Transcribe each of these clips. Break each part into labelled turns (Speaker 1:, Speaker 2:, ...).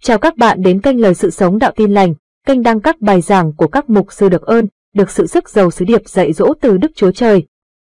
Speaker 1: Chào các bạn đến kênh Lời Sự Sống Đạo Tin Lành, kênh đăng các bài giảng của các mục sư được ơn, được sự sức giàu sứ điệp dạy dỗ từ Đức Chúa Trời.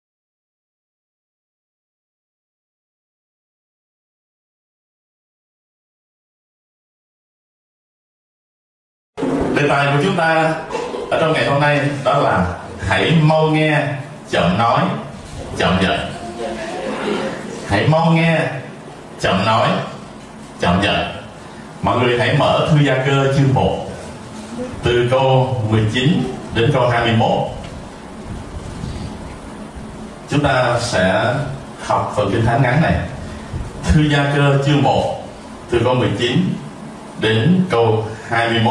Speaker 2: Đề tài của chúng ta ở trong ngày hôm nay đó là hãy mau nghe, chậm nói, chậm giận. Hãy mau nghe, chậm nói, chậm giận. Mọi người hãy mở Thư Gia Cơ chương 1 từ câu 19 đến câu 21. Chúng ta sẽ học phần Kinh Thánh ngắn này. Thư Gia Cơ chương 1 từ câu 19 đến câu 21.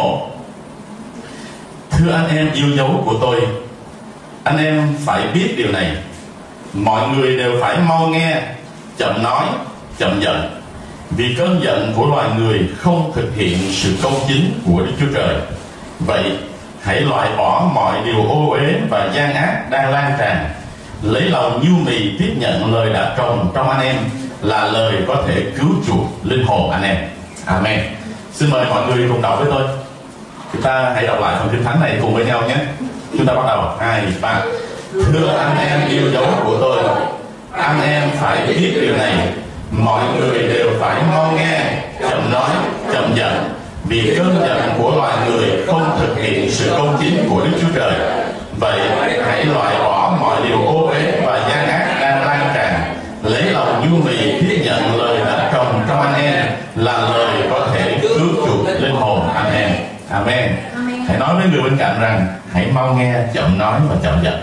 Speaker 2: Thưa anh em yêu dấu của tôi, anh em phải biết điều này: mọi người đều phải mau nghe, chậm nói, chậm giận, vì cơn giận của loài người không thực hiện sự công chính của Đức Chúa Trời. Vậy hãy loại bỏ mọi điều ô uế và gian ác đang lan tràn, lấy lòng nhu mì tiếp nhận lời đã trồng trong anh em là lời có thể cứu chuộc linh hồn anh em. Amen. Xin mời mọi người cùng đọc với tôi. Chúng ta hãy đọc lại phần Kinh Thánh này cùng với nhau nhé. Chúng ta bắt đầu. 2, 3. Thưa anh em yêu dấu của tôi, anh em phải biết điều này: mọi người đều phải mau nghe, chậm nói, chậm giận, vì cơn giận của loài người không thực hiện sự công chính của Đức Chúa Trời. Vậy hãy loại bỏ mọi điều ô uế và gian ác đang lan tràn, lấy lòng nhu mì tiếp nhận lời đã trồng trong anh em là lời có thể cứu chuộc linh hồn anh em. Amen. Hãy nói với người bên cạnh rằng hãy mau nghe, chậm nói và chậm giận.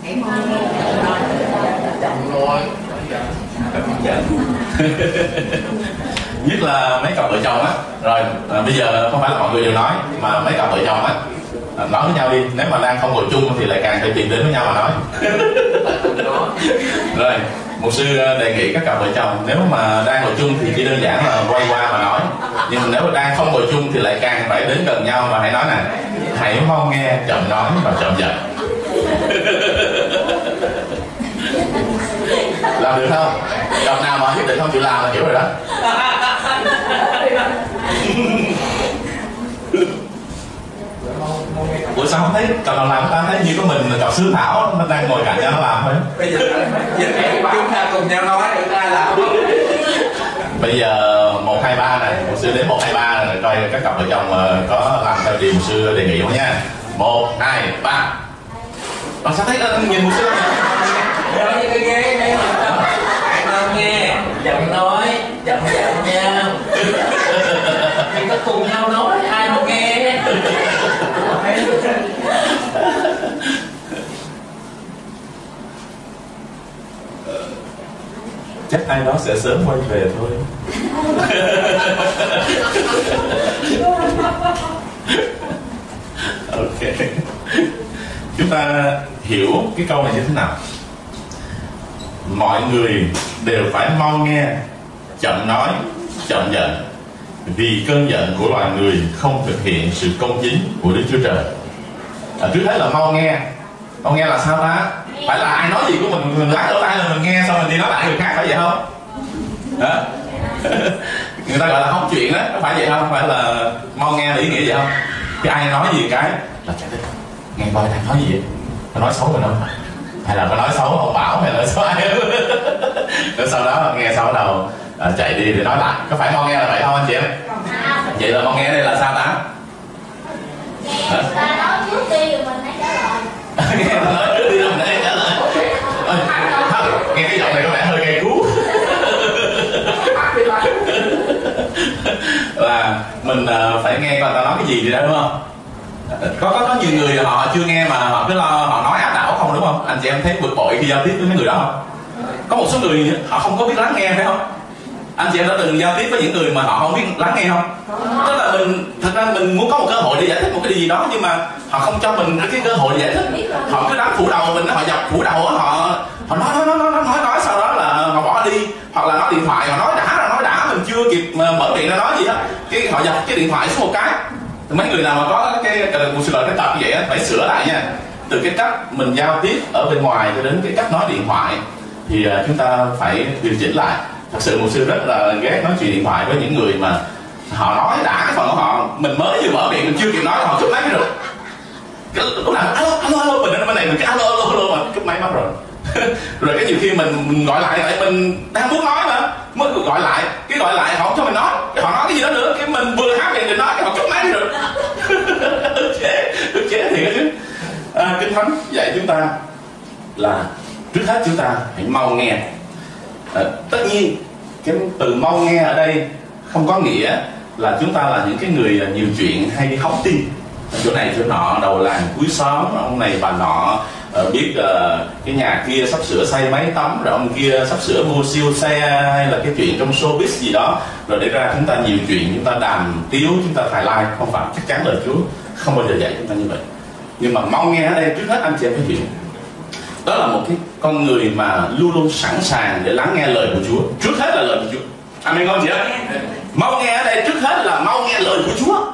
Speaker 2: Nhất là mấy cặp vợ chồng á. Rồi bây giờ không phải là mọi người đều nói, mà mấy cặp vợ chồng á nói với nhau đi. Nếu mà đang không ngồi chung thì lại càng phải tìm đến với nhau mà nói. Rồi mục sư đề nghị các cặp vợ chồng nếu mà đang ngồi chung thì chỉ đơn giản là quay qua mà nói, nhưng nếu mà đang không ngồi chung thì lại càng phải đến gần nhau và hãy nói nè: hãy mau nghe, chậm nói và chậm giận. Làm được không? Cặp nào mà quyết định không chịu làm là hiểu rồi đó. Ủa sao không thấy cặp nào làm, ta thấy như có mình cặp Sứ Thảo nó đang ngồi cạnh nhau nó làm thôi.
Speaker 3: Bây giờ chúng ta cùng nhau nói được ai làm.
Speaker 2: Bây giờ 1, 2, 3 này, mục sư đến 1, 2, 3 này, coi các cặp vợ chồng có làm theo điều mục sư đề nghị không nha. 1, 2, 3. Sao thấy nhìn mục sư
Speaker 3: nghe, chậm nói, chậm giận nha. Mình có cùng nhau nói, ai không nghe.
Speaker 2: chắc ai đó sẽ sớm quay về thôi. Ok. Chúng ta hiểu cái câu này như thế nào? Mọi người đều phải mau nghe, chậm nói, chậm giận, vì cơn giận của loài người không thực hiện sự công chính của Đức Chúa Trời. Trước hết là mau nghe. Mau nghe là sao ta? Phải là ai nói gì của mình lắng lỗ tai là mình nghe xong mình đi nói lại người khác, phải vậy không? Hả? Người ta gọi là hóng chuyện đó, có phải vậy không? Phải là mau nghe là ý nghĩa vậy không? Cái ai nói gì cái là chạy tới nghe coi đang nói gì vậy? Nó nói xấu mình không? Hay là có nói xấu ông Bảo hay là nói xấu ai? Rồi sau đó nghe xong bắt đầu chạy đi để nói lại. Có phải mau nghe là vậy không anh chị em? Vậy là mau nghe đây là sao ta?
Speaker 4: Nghe ta nói trước đi rồi mình hãy trả lời.
Speaker 2: Nghe ta nói trước đi rồi mình hãy trả lời. Nghe cái giọng này có vẻ hơi gây cú. Là mình phải nghe coi ta nói cái gì đi đó, đúng không? Có nhiều người họ chưa nghe mà họ cứ lo họ nói áp đảo không, đúng không? Anh chị em thấy bực bội khi giao tiếp với mấy người đó không? Có một số người họ không có biết lắng nghe, phải không? Anh chị em đã từng giao tiếp với những người mà họ không biết lắng nghe không? Tức là thật ra mình muốn có một cơ hội để giải thích một cái gì đó, nhưng mà họ không cho mình cái cơ hội để giải thích. Họ cứ đánh phủ đầu mình, họ dập phủ đầu, họ nói, sau đó là họ bỏ đi, hoặc là nói điện thoại, họ nói đã mình chưa kịp mở miệng ra nói gì hết, cái họ dập cái điện thoại xuống một cái. Mấy người nào mà có cái một sự cái tập như vậy á, phải sửa lại nha. Từ cái cách mình giao tiếp ở bên ngoài cho đến cái cách nói điện thoại thì chúng ta phải điều chỉnh lại. Thật sự một sư rất là ghét nói chuyện điện thoại với những người mà họ nói đã cái phần của họ mình mới vừa mở miệng mình chưa kịp nói họ cúp máy rồi. Lúc nào alo mình ở bên này mình cái alo mà cúp máy mất rồi. Rồi cái nhiều khi mình gọi lại tại mình đang muốn nói mà mới gọi lại họ không cho mình nói, họ nói cái gì đó nữa, cái mình vừa há miệng định nói cái họ cúp máy rồi. ức chế thiệt chứ. Kinh Thánh dạy chúng ta là trước hết chúng ta hãy mau nghe. Tất nhiên cái từ mau nghe ở đây không có nghĩa là chúng ta là những cái người nhiều chuyện hay đi hóng tin, chỗ này chỗ nọ, đầu làng cuối xóm, ông này bà nọ biết cái nhà kia sắp sửa xây máy tắm, rồi ông kia sắp sửa mua siêu xe, hay là cái chuyện trong showbiz gì đó, rồi để ra chúng ta nhiều chuyện, chúng ta đàm tiếu, chúng ta thải like. Không phải, chắc chắn lời Chúa không bao giờ dạy chúng ta như vậy. Nhưng mà mau nghe ở đây trước hết anh chị em phải hiểu, đó là một cái con người mà luôn luôn sẵn sàng để lắng nghe lời của Chúa. Trước hết là lời của Chúa. Amen không chị ạ? Mau nghe ở đây trước hết là mau nghe lời của Chúa.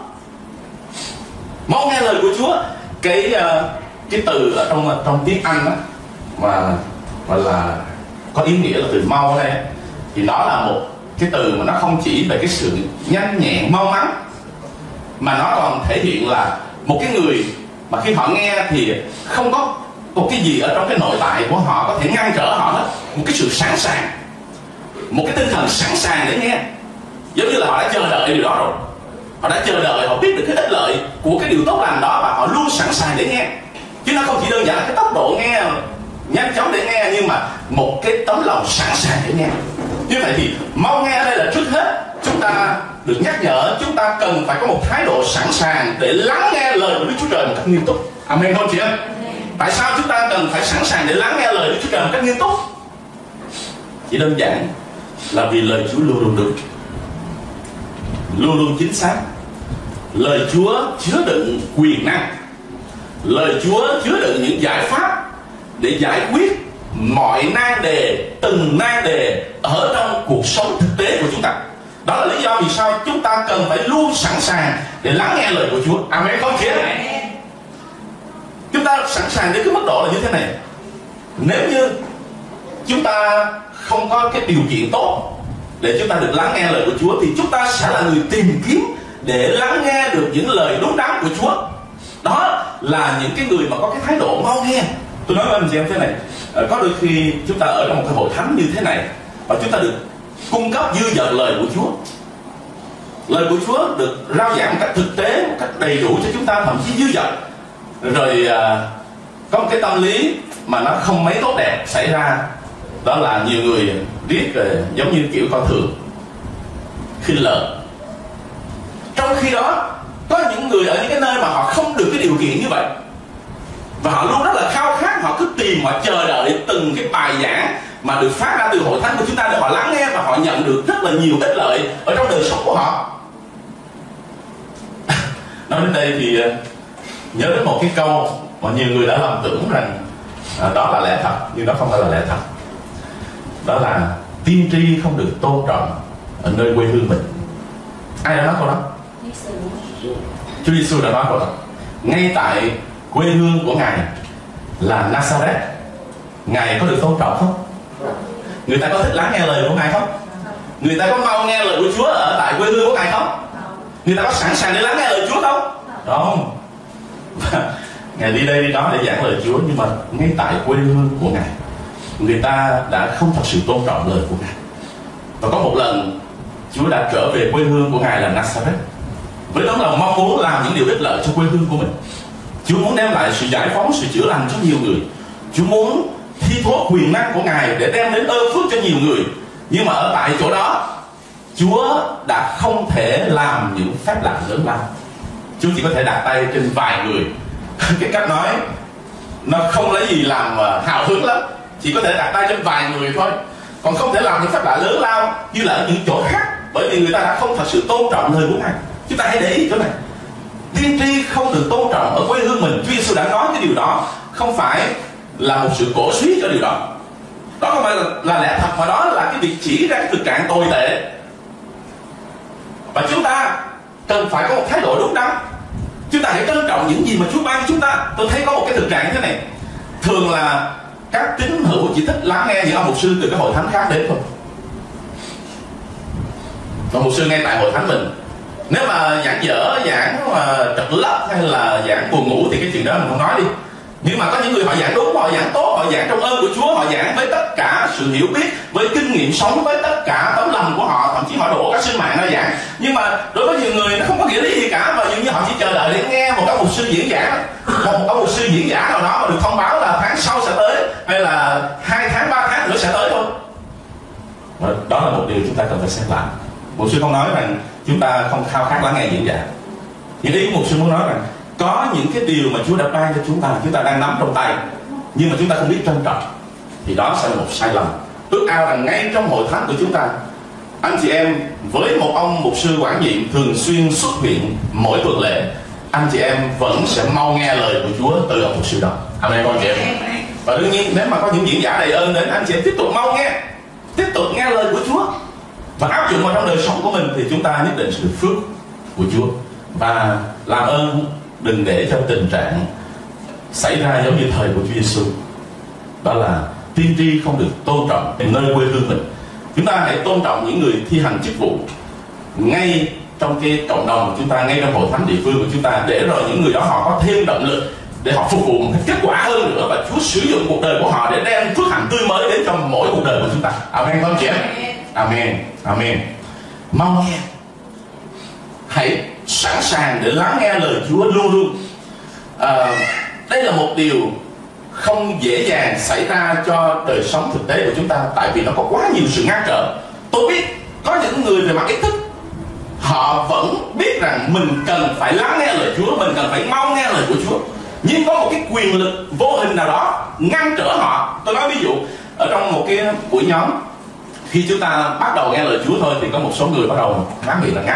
Speaker 2: Mau nghe lời của Chúa. Cái từ ở trong tiếng Anh đó mà là có ý nghĩa là từ mau ở đây, thì nó là một cái từ mà nó không chỉ về cái sự nhanh nhẹn mau mắn, mà nó còn thể hiện là một cái người mà khi họ nghe thì không có một cái gì ở trong cái nội tại của họ có thể ngăn trở họ hết. Một cái sự sẵn sàng, một cái tinh thần sẵn sàng để nghe, giống như là họ đã chờ đợi điều đó rồi. Họ đã chờ đợi, họ biết được cái ích lợi của cái điều tốt lành đó và họ luôn sẵn sàng để nghe. Chứ nó không chỉ đơn giản là cái tốc độ nghe nhanh chóng để nghe, nhưng mà một cái tấm lòng sẵn sàng để nghe. Như vậy thì mau nghe ở đây là trước hết chúng ta được nhắc nhở chúng ta cần phải có một thái độ sẵn sàng để lắng nghe lời của Đức Chúa Trời một cách nghiêm túc. Amen không chị em? Tại sao chúng ta cần phải sẵn sàng để lắng nghe lời Đức Chúa Trời một cách nghiêm túc? Chỉ đơn giản là vì lời Chúa luôn luôn đúng, luôn luôn chính xác. Lời Chúa chứa đựng quyền năng, lời Chúa chứa đựng những giải pháp để giải quyết mọi nan đề, từng nan đề ở trong cuộc sống thực tế của chúng ta. Đó là lý do vì sao chúng ta cần phải luôn sẵn sàng để lắng nghe lời của Chúa. Amen không chị em? Chúng ta sẵn sàng đến cái mức độ là như thế này: nếu như chúng ta không có cái điều kiện tốt để chúng ta được lắng nghe lời của Chúa, thì chúng ta sẽ là người tìm kiếm để lắng nghe được những lời đúng đắn của Chúa. Đó là những cái người mà có cái thái độ mau nghe. Tôi nói với anh chị em thế này, có đôi khi chúng ta ở trong một cái hội thánh như thế này và chúng ta được cung cấp dư dật lời của Chúa. Lời của Chúa được rao giảng một cách thực tế, một cách đầy đủ cho chúng ta, thậm chí dư dật. Rồi có một cái tâm lý mà nó không mấy tốt đẹp xảy ra, đó là nhiều người riết giống như kiểu coi thường, khinh lợi. Trong khi đó có những người ở những cái nơi mà họ không được cái điều kiện như vậy, và họ luôn rất là khao khát, họ cứ tìm, họ chờ đợi từng cái bài giảng mà được phát ra từ hội thánh của chúng ta để họ lắng nghe và họ nhận được rất là nhiều ích lợi ở trong đời sống của họ. Nói đến đây thì nhớ đến một cái câu mà nhiều người đã lầm tưởng rằng đó là lẽ thật, nhưng đó không phải là lẽ thật. Đó là tiên tri không được tôn trọng ở nơi quê hương mình. Ai đã nói câu đó? Chúa Giêsu đã nói câu đó. Ngay tại quê hương của Ngài là Nazareth, Ngài có được tôn trọng không? Người ta có thích lắng nghe lời của Ngài không? Người ta có mau nghe lời của Chúa ở tại quê hương của Ngài không? Người ta có sẵn sàng để lắng nghe lời Chúa không? Không. Ngài đi đây đi đó để giảng lời Chúa, nhưng mà ngay tại quê hương của Ngài, người ta đã không thật sự tôn trọng lời của Ngài. Và có một lần Chúa đã trở về quê hương của Ngài là Nazareth với tấm lòng mong muốn làm những điều ích lợi cho quê hương của mình. Chúa muốn đem lại sự giải phóng, sự chữa lành cho nhiều người. Chúa muốn thi thố quyền năng của Ngài để đem đến ơn phước cho nhiều người. Nhưng mà ở tại chỗ đó, Chúa đã không thể làm những phép lạ lớn lao. Chúa chỉ có thể đặt tay trên vài người. Cái cách nói nó không lấy gì làm hào hứng lắm, chỉ có thể đặt tay trên vài người thôi, còn không thể làm những phép lạ lớn lao như là ở những chỗ khác, bởi vì người ta đã không thật sự tôn trọng lời của Ngài. Chúng ta hãy để ý chỗ này, tiên tri không được tôn trọng ở quê hương mình. Chúa Giêsu đã nói cái điều đó không phải là một sự cổ suý cho điều đó. Đó không phải là lẽ thật, mà đó là cái việc chỉ ra cái thực trạng tồi tệ. Và chúng ta cần phải có một thái độ đúng đắn. Chúng ta hãy trân trọng những gì mà Chúa ban chúng ta. Tôi thấy có một cái thực trạng như thế này, thường là các tín hữu chỉ thích lắng nghe những ông mục sư từ các hội thánh khác đến thôi. Và mục sư ngay tại hội thánh mình Nếu mà giảng dở, giảng mà trật lất hay là giảng buồn ngủ thì cái chuyện đó mình không nói đi. Nhưng mà có những người họ giảng đúng, họ giảng tốt, họ giảng trong ơn của Chúa, họ giảng với tất cả sự hiểu biết, với kinh nghiệm sống, với tất cả tấm lòng của họ, thậm chí họ đổ cả sinh mạng ra giảng. Nhưng mà đối với nhiều người nó không có nghĩa lý gì cả, và dường như họ chỉ chờ đợi để nghe một các mục sư diễn giảng, một các mục sư diễn giả nào đó mà được thông báo là tháng sau sẽ tới, hay là 2 tháng, 3 tháng nữa sẽ tới thôi. Đó là một điều chúng ta cần phải xem lại. Mục sư không nói rằng chúng ta không khao khát lắng nghe diễn giả. Những ý của mục sư muốn nói rằng có những cái điều mà Chúa đã ban cho chúng ta đang nắm trong tay, nhưng mà chúng ta không biết trân trọng, thì đó sẽ là một sai lầm. Ước ao rằng ngay trong hội thánh của chúng ta, anh chị em với một ông mục sư quản nhiệm thường xuyên xuất hiện mỗi tuần lễ, anh chị em vẫn sẽ mau nghe lời của Chúa từ ông mục sư đó. Amen con chị em. Và đương nhiên nếu mà có những diễn giả đầy ơn đến, anh chị em tiếp tục mau nghe, tiếp tục nghe lời của Chúa và áp dụng vào trong đời sống của mình, thì chúng ta nhất định sẽ được phước của Chúa. Và làm ơn đừng để cho tình trạng xảy ra giống như thời của Chúa Giêsu, đó là tiên tri không được tôn trọng nơi quê hương mình. Chúng ta hãy tôn trọng những người thi hành chức vụ ngay trong cái cộng đồng của chúng ta, ngay trong hội thánh địa phương của chúng ta, để rồi những người đó họ có thêm động lực để họ phục vụ một cách kết quả hơn nữa, và Chúa sử dụng cuộc đời của họ để đem phước hạnh tươi mới đến cho mỗi cuộc đời của chúng ta. Amen con chị em. Amen. Amen. Mau nghe, hãy sẵn sàng để lắng nghe lời Chúa luôn luôn. Đây là một điều không dễ dàng xảy ra cho đời sống thực tế của chúng ta, tại vì nó có quá nhiều sự ngăn trở. Tôi biết có những người về mặt ý thức, họ vẫn biết rằng mình cần phải lắng nghe lời Chúa, mình cần phải mau nghe lời của Chúa, nhưng có một cái quyền lực vô hình nào đó ngăn trở họ. Tôi nói ví dụ, ở trong một cái buổi nhóm, khi chúng ta bắt đầu nghe lời Chúa thôi, thì có một số người bắt đầu há miệng là ngắt.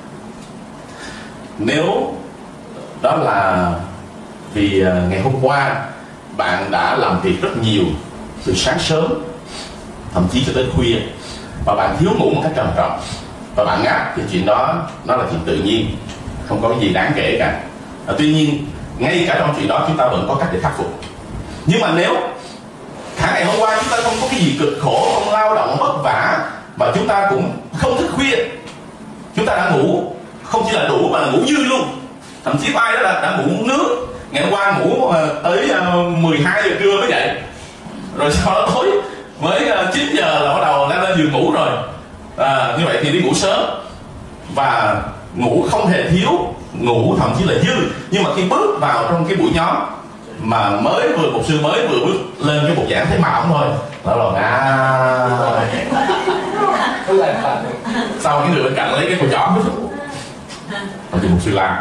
Speaker 2: Nếu đó là vì ngày hôm qua bạn đã làm việc rất nhiều từ sáng sớm thậm chí cho tới khuya, và bạn thiếu ngủ một cách trầm trọng, và bạn ngắt, thì chuyện đó nó là chuyện tự nhiên, không có cái gì đáng kể cả. Tuy nhiên ngay cả trong chuyện đó chúng ta vẫn có cách để khắc phục. Nhưng mà nếu cả ngày hôm qua chúng ta không có cái gì cực khổ, không lao động vất vả, và chúng ta cũng không thức khuya, chúng ta đã ngủ không chỉ là đủ mà là ngủ dư luôn, thậm chí có ai đó là đã ngủ nước, ngày hôm qua ngủ tới 12 giờ trưa mới dậy, rồi sau đó tối mới 9 giờ là bắt đầu lên giường ngủ rồi. Như vậy thì đi ngủ sớm, và ngủ không hề thiếu, ngủ thậm chí là dư. Nhưng mà khi bước vào trong cái buổi nhóm mà mục sư mới vừa bước lên cái bục giảng thấy mặt ổng thôi, đó là sau những người bên cạnh lấy cái cùi chỏ thì mục sư làm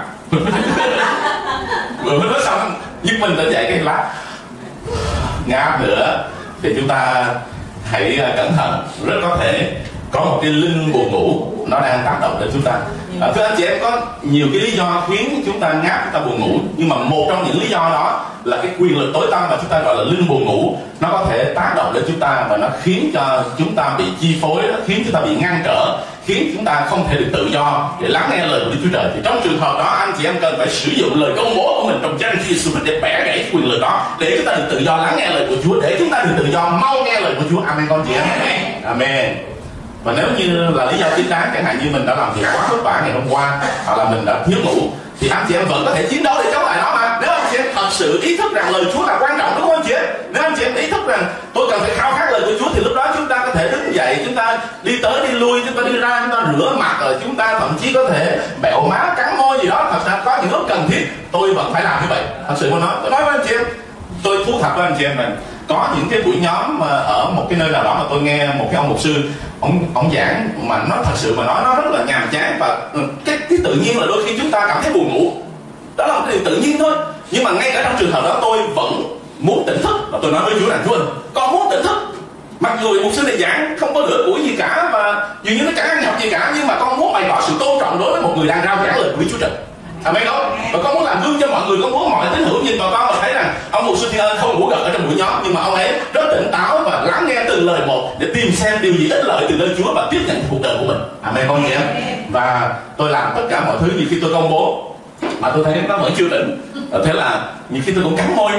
Speaker 2: vừa mới nói xong nhưng mình đã dậy cái lá ngáp nữa, thì chúng ta hãy cẩn thận. Rất có thể có một cái linh buồn ngủ nó đang tác động đến chúng ta. Thưa anh chị em, có nhiều cái lý do khiến chúng ta ngáp, chúng ta buồn ngủ, nhưng mà một trong những lý do đó là cái quyền lực tối tăm mà chúng ta gọi là linh buồn ngủ. Nó có thể tác động đến chúng ta và nó khiến cho chúng ta bị chi phối, nó khiến chúng ta bị ngăn trở, khiến chúng ta không thể được tự do để lắng nghe lời của Đức Chúa Trời. Thì trong trường hợp đó, anh chị em cần phải sử dụng lời công bố của mình trong danh Chúa Giêsu để bẻ gãy quyền lực đó, để chúng ta được tự do lắng nghe lời của Chúa, để chúng ta được tự do mau nghe lời của Chúa. Amen con chị em. Amen. Và nếu như là lý do chính đáng, chẳng hạn như mình đã làm việc quá vất vả ngày hôm qua, hoặc là mình đã thiếu ngủ, thì anh chị em vẫn có thể chiến đấu để chống lại nó mà. Nếu anh chị em thật sự ý thức rằng lời Chúa là quan trọng, đúng không anh chị em? Nếu anh chị em ý thức rằng tôi cần phải khao khát lời của Chúa, thì lúc đó chúng ta có thể đứng dậy, chúng ta đi tới đi lui, chúng ta đi ra, chúng ta rửa mặt, rồi chúng ta thậm chí có thể bẹo má, cắn môi gì đó. Thật ra có những lúc cần thiết tôi vẫn phải làm như vậy. Thật sự tôi nói với anh chị em, tôi thú thật với anh chị em rằng có những cái buổi nhóm mà ở một cái nơi nào đó mà tôi nghe một cái ông mục sư ông giảng mà nó thật sự mà nói nó rất là nhàm chán, và cái tự nhiên là đôi khi chúng ta cảm thấy buồn ngủ, đó là một cái điều tự nhiên thôi. Nhưng mà ngay cả trong trường hợp đó tôi vẫn muốn tỉnh thức, và tôi nói với Chúa rằng Chúa ơi, con muốn tỉnh thức, mặc dù mục sư này giảng không có nửa buổi gì cả và dường như nó chẳng ăn nhập gì cả, nhưng mà con muốn bày tỏ sự tôn trọng đối với một người đang rao giảng lời của Chúa Trời. Amen không? Và con muốn làm gương cho mọi người, con muốn mọi tín hữu nhìn vào con và thấy rằng ông mục sư Thiên Ân không ngủ gật ở trong buổi nhóm, nhưng mà ông ấy rất tỉnh táo và lắng nghe từng lời một để tìm xem điều gì ích lợi từ nơi Chúa và tiếp nhận cuộc đời của mình. Amen không chị em? Và tôi làm tất cả mọi thứ gì khi tôi công bố mà tôi thấy nó vẫn chưa tỉnh, thế là nhiều khi tôi cũng cắn môi.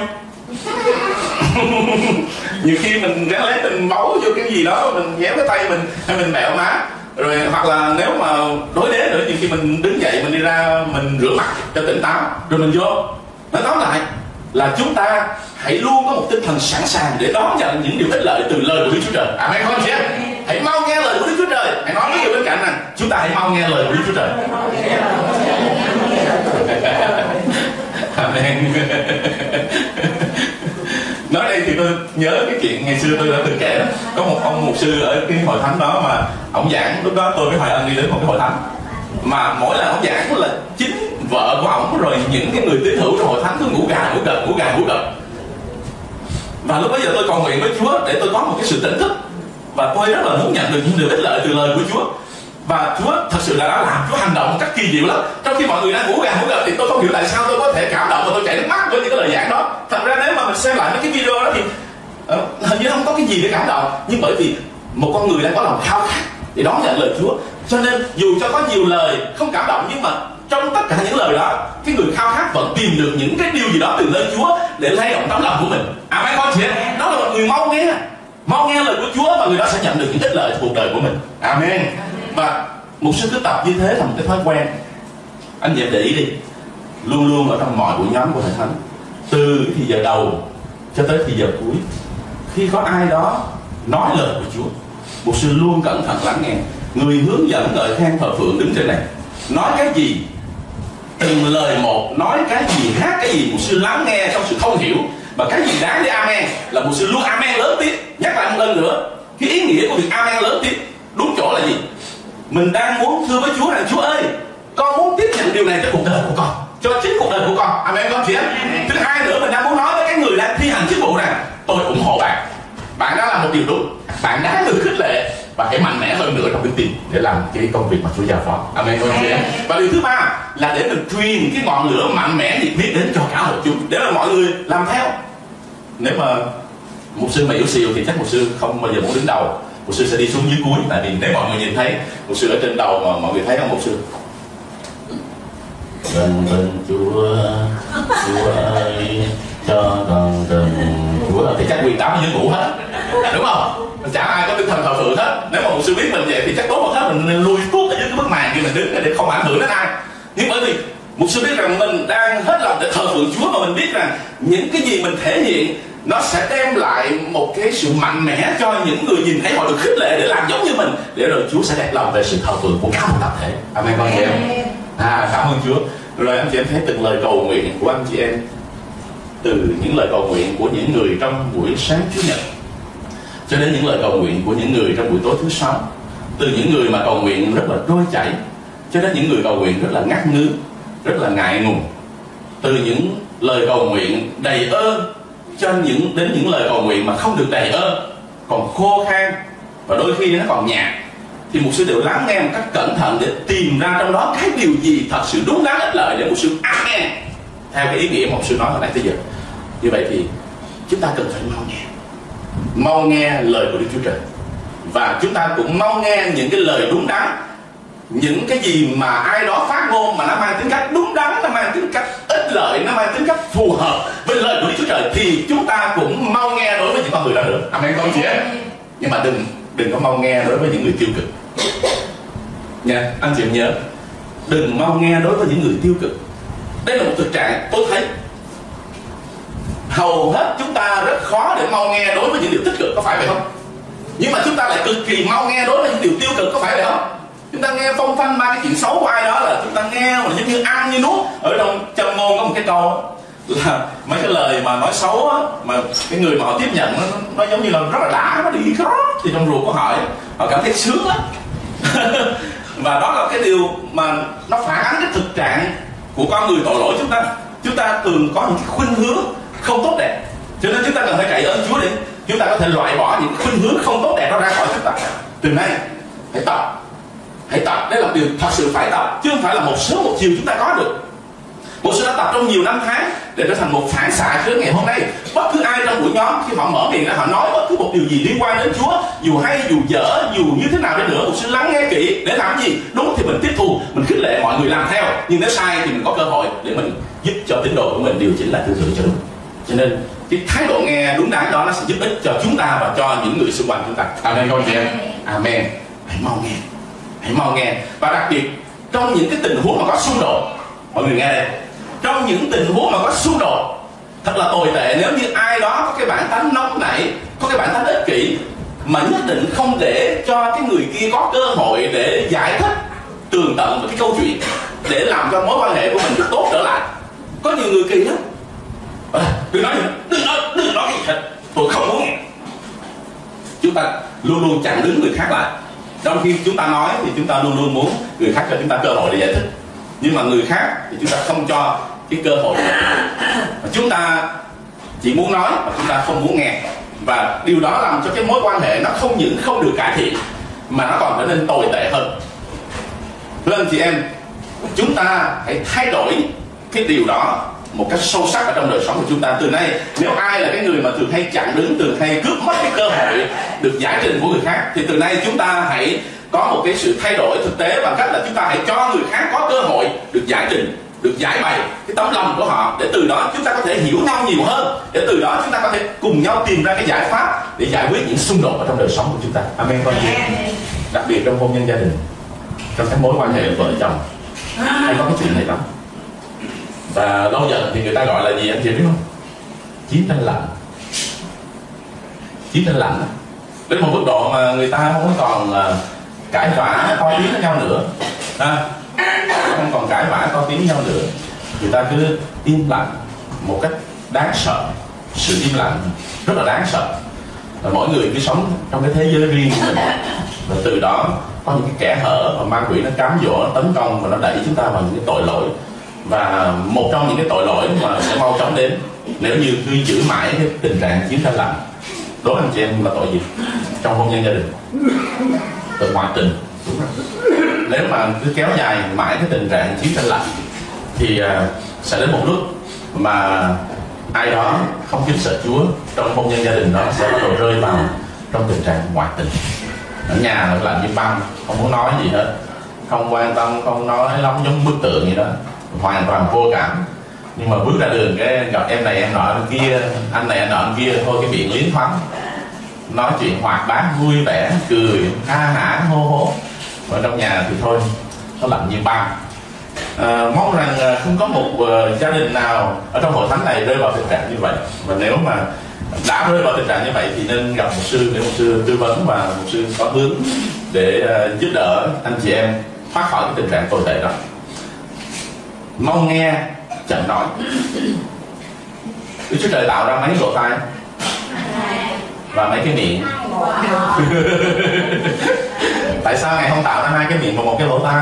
Speaker 2: Nhiều khi mình ráng lấy mình máu vô cái gì đó, mình nhéo cái tay mình hay mình bẹo má, Rồi hoặc là nếu mà đối đế nữa, nhiều khi mình đứng dậy mình đi ra mình rửa mặt cho tỉnh táo rồi mình vô. Nói tóm lại là chúng ta hãy luôn có một tinh thần sẵn sàng để đón nhận những điều ích lợi từ lời của Đức Chúa Trời. Amen con chị em. Hãy mau nghe lời của Đức Chúa Trời. Hãy nói với người bên cạnh rằng chúng ta hãy mau nghe lời của Đức Chúa Trời. Amen. Nói đây thì tôi nhớ cái chuyện ngày xưa tôi đã từng kể đó. Có một ông mục sư ở cái hội thánh đó mà ông giảng, lúc đó tôi với Hoài Ân đi đến một cái hội thánh mà mỗi lần ông giảng là chính vợ của ông rồi những cái người tín hữu trong hội thánh cứ ngủ gà ngủ gật. Và lúc bấy giờ tôi cầu nguyện với Chúa để tôi có một cái sự tỉnh thức, và tôi rất là muốn nhận được những điều ích lợi từ lời của Chúa. Và Chúa thật sự là đã làm Chúa hành động một cách kỳ diệu lắm. Trong khi mọi người đang ngủ gật thì tôi không hiểu tại sao tôi có thể cảm động và tôi chảy nước mắt với những cái lời giảng đó. Thật ra nếu mà mình xem lại mấy cái video đó thì hình như không có cái gì để cảm động, nhưng bởi vì một con người đang có lòng khao khát để đón nhận lời Chúa, cho nên dù cho có nhiều lời không cảm động, nhưng mà trong tất cả những lời đó, cái người khao khát vẫn tìm được những cái điều gì đó từ lời Chúa để lay động tấm lòng của mình. Amen con chị em. Đó là một người mau nghe lời của Chúa, và người đó sẽ nhận được những ích lợi trong cuộc đời của mình. Amen. Và mục sư cứ tập như thế là một cái thói quen. Anh chị em để ý đi, luôn luôn ở trong mọi buổi nhóm của Hội Thánh, từ thì giờ đầu cho tới thì giờ cuối, khi có ai đó nói lời của Chúa, mục sư luôn cẩn thận lắng nghe. Người hướng dẫn ngợi khen thờ phượng đứng trên này nói cái gì, từng lời một, nói cái gì, hát cái gì, mục sư lắng nghe trong sự thông hiểu. Và cái gì đáng để amen là mục sư luôn amen lớn tiếng. Nhắc lại một lần nữa, cái ý nghĩa của việc amen lớn tiếng đúng chỗ là gì? Mình đang muốn thưa với Chúa rằng Chúa ơi, con muốn tiếp nhận điều này cho cuộc đời của con, cho chính cuộc đời của con. Amen con chị em. Thứ hai nữa, mình đang muốn nói với cái người đang thi hành chức vụ rằng tôi ủng hộ bạn, bạn đã làm một điều đúng, bạn đáng được khích lệ và hãy mạnh mẽ hơn nữa trong đức tin để làm cái công việc mà Chúa giao phó. Amen con chị em. Và điều thứ ba là để mình truyền cái ngọn lửa mạnh mẽ nhiệt huyết đến cho cả hội chúng, để mà mọi người làm theo. Nếu mà mục sư mà yếu xìu thì chắc mục sư không bao giờ muốn đứng đầu, mục sư sẽ đi xuống dưới cuối. Tại vì nếu mọi người nhìn thấy mục sư ở trên đầu mà mọi người thấy không, mục sư vâng Chúa ơi cho con Chúa thì chắc quyền táo như ngủ hết, đúng không? Chẳng ai có tinh thần thờ phượng hết. Nếu mà mục sư biết mình vậy thì chắc tốt một hết mình lùi tuốt ở dưới cái bức màn kia mình đứng để không ảnh hưởng đến ai. Nhưng bởi vì mục sư biết rằng mình đang hết lòng để thờ phượng Chúa, mà mình biết rằng những cái gì mình thể hiện nó sẽ đem lại một cái sự mạnh mẽ cho những người nhìn thấy, họ được khích lệ để làm giống như mình, để rồi Chúa sẽ đẹp lòng về sự thờ phượng của cả một tập thể. Amen con chị em. Cảm ơn Chúa. Rồi anh chị em thấy từng lời cầu nguyện của anh chị em, từ những lời cầu nguyện của những người trong buổi sáng Chủ nhật cho đến những lời cầu nguyện của những người trong buổi tối thứ Sáu, từ những người mà cầu nguyện rất là trôi chảy cho đến những người cầu nguyện rất là ngắt ngứ, rất là ngại ngùng, từ những lời cầu nguyện đầy ơn cho đến những lời cầu nguyện mà không được đầy ơn, còn khô khan và đôi khi nó còn nhạt, thì mục sư đều lắng nghe một cách cẩn thận để tìm ra trong đó cái điều gì thật sự đúng đắn ích lợi để mục sư amen theo cái ý nghĩa mục sư nói hồi nãy tới giờ. Như vậy thì chúng ta cần phải mau nghe lời của Đức Chúa Trời, và chúng ta cũng mau nghe những cái lời đúng đắn, những cái gì mà ai đó phát ngôn mà nó mang tính cách đúng đắn, nó mang tính cách ích lợi, nó mang tính cách phù hợp với lời của Đức Chúa Trời, thì chúng ta cũng mau nghe đối với những con người đó nữa. Amen con chị em. Nhưng mà đừng có mau nghe đối với những người tiêu cực nha. Anh chị em nhớ, đừng mau nghe đối với những người tiêu cực. Đây là một thực trạng tôi thấy hầu hết chúng ta rất khó để mau nghe đối với những điều tích cực, có phải vậy không? Nhưng mà chúng ta lại cực kỳ mau nghe đối với những điều tiêu cực, có phải vậy không? Chúng ta nghe phong phanh ba cái chuyện xấu của ai đó là chúng ta nghe mà giống như ăn như nuốt. Ở trong Châm Ngôn có một cái câu là mấy cái lời mà nói xấu á, mà cái người mà họ tiếp nhận nó giống như là rất là đã, nó đi rót thì trong ruột của họ họ cảm thấy sướng lắm. Và đó là cái điều mà nó phản ánh cái thực trạng của con người tội lỗi chúng ta. Chúng ta thường có những cái khuynh hướng không tốt đẹp, cho nên chúng ta cần phải cậy ơn Chúa để chúng ta có thể loại bỏ những khuynh hướng không tốt đẹp đó ra khỏi chúng ta. Từ nay hãy tập, đây là điều thật sự phải tập, chứ không phải là một sớm một chiều chúng ta có được. Một sự đã tập trong nhiều năm tháng để trở thành một phản xạ cho ngày hôm nay. Bất cứ ai trong buổi nhóm khi họ mở miệng ra họ nói bất cứ một điều gì liên quan đến Chúa, dù hay dù dở, dù như thế nào đi nữa, một sự lắng nghe kỹ để làm gì đúng thì mình tiếp thu, mình khích lệ mọi người làm theo, nhưng nếu sai thì mình có cơ hội để mình giúp cho tín đồ của mình điều chỉnh lại tư tưởng cho đúng. Cho nên cái thái độ nghe đúng đắn đó nó sẽ giúp ích cho chúng ta và cho những người xung quanh chúng ta. Amen con chị em. Amen. Hãy mau nghe. hãy mau nghe. Và đặc biệt trong những cái tình huống mà có xung đột, mọi người nghe đây, trong những tình huống mà có xung đột thật là tồi tệ, nếu như ai đó có cái bản tánh nóng nảy, có cái bản tánh ích kỷ, mà nhất định không để cho cái người kia có cơ hội để giải thích tường tận về cái câu chuyện, để làm cho mối quan hệ của mình được tốt trở lại. Có nhiều người kỳ lắm, đừng nói cái gì hết, tôi không muốn nghe. Chúng ta luôn luôn chặn đứng người khác lại. Trong khi chúng ta nói thì chúng ta luôn luôn muốn người khác cho chúng ta cơ hội để giải thích, nhưng mà người khác thì chúng ta không cho cái cơ hội này. Chúng ta chỉ muốn nói mà chúng ta không muốn nghe, và điều đó làm cho cái mối quan hệ nó không những không được cải thiện mà nó còn trở nên tồi tệ hơn. Nên anh chị em, chúng ta hãy thay đổi cái điều đó một cách sâu sắc ở trong đời sống của chúng ta. Từ nay nếu ai là cái người mà thường hay chặn đứng, thường hay cướp mất cái cơ hội được giải trình của người khác, thì từ nay chúng ta hãy có một cái sự thay đổi thực tế bằng cách là chúng ta hãy cho người khác có cơ hội được giải trình, được giải bày cái tấm lòng của họ, để từ đó chúng ta có thể hiểu nhau nhiều hơn, để từ đó chúng ta có thể cùng nhau tìm ra cái giải pháp để giải quyết những xung đột ở trong đời sống của chúng ta. Amen con chị. Đặc biệt trong hôn nhân gia đình, trong các mối quan hệ vợ chồng hay có cái chuyện này lắm. Và lâu dần thì người ta gọi là gì anh chị biết không? Chiến tranh lạnh. Chiến tranh lạnh đến một mức độ mà người ta không còn cãi vã to tiếng với nhau nữa, không còn cãi vã to tiếng với nhau nữa. Người ta cứ im lặng một cách đáng sợ. Sự im lặng rất là đáng sợ. Và mỗi người cứ sống trong cái thế giới riêng của mình, và từ đó có những cái kẽ hở mà ma quỷ nó cám dỗ, nó tấn công và nó đẩy chúng ta vào những cái tội lỗi. Và một trong những cái tội lỗi mà sẽ mau chóng đến nếu như cứ giữ mãi cái tình trạng chiến tranh lạnh, đối với anh chị em là tội gì trong hôn nhân gia đình? Tội ngoại tình. Nếu mà cứ kéo dài mãi cái tình trạng chiến tranh lạnh thì sẽ đến một lúc mà ai đó không kính sợ Chúa trong hôn nhân gia đình đó sẽ bắt đầu rơi vào trong tình trạng ngoại tình. Ở nhà là lạnh như băng, không muốn nói gì hết, không quan tâm, không nói lắm, giống bức tượng vậy đó, hoàn toàn vô cảm. Nhưng mà bước ra đường cái gặp em này em nọ em kia, anh này anh nọ anh kia, thôi cái miệng liến thoáng, nói chuyện hoạt bát vui vẻ, cười ha hả hô hố. Ở trong nhà thì thôi nó lạnh như băng. Mong rằng không có một gia đình nào ở trong hội thánh này rơi vào tình trạng như vậy. Và nếu mà đã rơi vào tình trạng như vậy thì nên gặp mục sư để mục sư tư vấn và mục sư có hướng để giúp đỡ anh chị em thoát khỏi cái tình trạng tồi tệ đó. Mau nghe chậm nói. Đức Chúa Trời tạo ra mấy lỗ tai và mấy cái miệng. Tại sao Ngài không tạo ra hai cái miệng và một cái lỗ tai?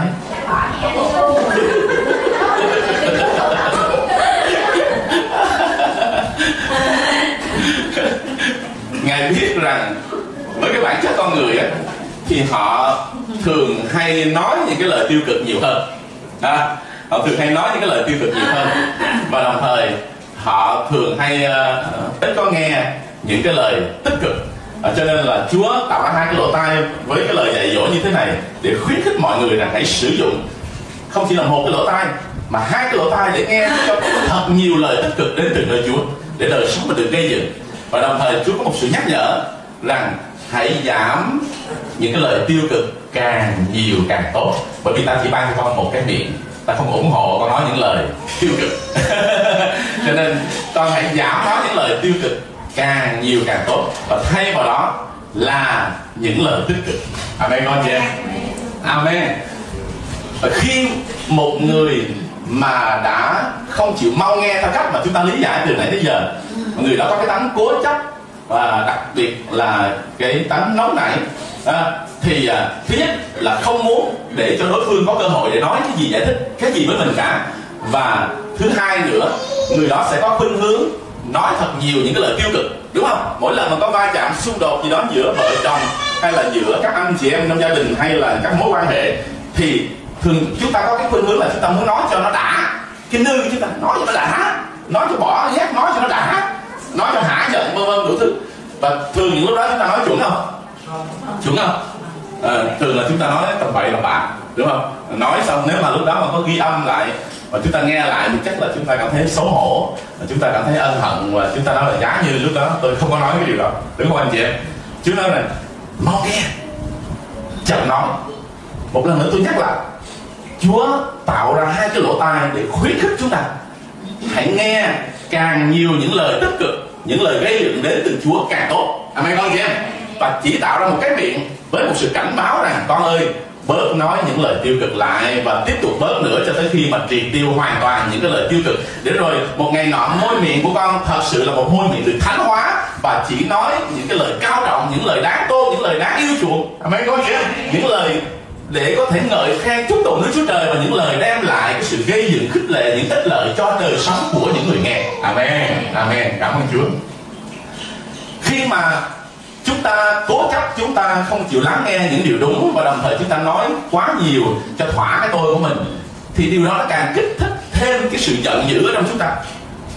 Speaker 2: Ngài biết rằng với cái bản chất con người á, thì họ thường hay nói những cái lời tiêu cực nhiều hơn. Họ thường hay nói những cái lời tiêu cực nhiều hơn, và đồng thời họ thường hay ít có nghe những cái lời tích cực. Cho nên là Chúa tạo ra hai cái lỗ tai với cái lời dạy dỗ như thế này để khuyến khích mọi người rằng hãy sử dụng không chỉ là một cái lỗ tai mà hai cái lỗ tai để nghe cho thật nhiều lời tích cực đến từ nơi Chúa, để đời sống mình được gây dựng. Và đồng thời Chúa có một sự nhắc nhở rằng hãy giảm những cái lời tiêu cực càng nhiều càng tốt, bởi vì ta chỉ ban cho con một cái miệng, ta không ủng hộ con nói những lời tiêu cực. Cho nên con hãy giảm nói những lời tiêu cực càng nhiều càng tốt, và thay vào đó là những lời tích cực. Amen con chị em. Amen. Và khi một người mà đã không chịu mau nghe theo cách mà chúng ta lý giải từ nãy tới giờ, người đó có cái tánh cố chấp và đặc biệt là cái tánh nóng nảy, thì thứ nhất là không muốn để cho đối phương có cơ hội để nói cái gì, giải thích cái gì với mình cả. Và thứ hai nữa, người đó sẽ có khuynh hướng nói thật nhiều những cái lời tiêu cực, đúng không? Mỗi lần mà có va chạm xung đột gì đó giữa vợ chồng hay là giữa các anh chị em trong gia đình hay là các mối quan hệ, thì thường chúng ta có cái khuynh hướng là chúng ta muốn nói cho nó đã, cái nư chúng ta nói cho nó đã, nói cho bỏ ghét, nói cho nó đã, nói cho hả giận vân vân đủ thứ. Và thường những lúc đó chúng ta nói chuẩn không? Chuẩn không? Thường là chúng ta nói tầm bậy tầm bạ, đúng không? Nói xong nếu mà lúc đó mà có ghi âm lại và chúng ta nghe lại thì chắc là chúng ta cảm thấy xấu hổ, chúng ta cảm thấy ân hận, và chúng ta nói là giá như lúc đó tôi không có nói cái điều đó, đúng không anh chị em? Chúa nói là mau nghe chậm nói. Một lần nữa tôi nhắc lại, Chúa tạo ra hai cái lỗ tai để khuyến khích chúng ta hãy nghe càng nhiều những lời tích cực, những lời gây dựng đến từ Chúa càng tốt. Amen con chị em. Và chỉ tạo ra một cái miệng với một sự cảnh báo rằng con ơi, bớt nói những lời tiêu cực lại và tiếp tục bớt nữa cho tới khi mà triệt tiêu hoàn toàn những cái lời tiêu cực, để rồi một ngày nọ môi miệng của con thật sự là một môi miệng được thánh hóa và chỉ nói những cái lời cao trọng, những lời đáng tôn, những lời đáng yêu chuộng. Amen con chị em. Những lời để có thể ngợi khen chúc tụng Đức Chúa Trời và những lời đem lại cái sự gây dựng khích lệ, những ích lợi cho đời sống của những người nghe. Amen. Amen. Cảm ơn Chúa. Khi mà chúng ta cố chấp, chúng ta không chịu lắng nghe những điều đúng và đồng thời chúng ta nói quá nhiều cho thỏa cái tôi của mình, thì điều đó nó càng kích thích thêm cái sự giận dữ ở trong chúng ta.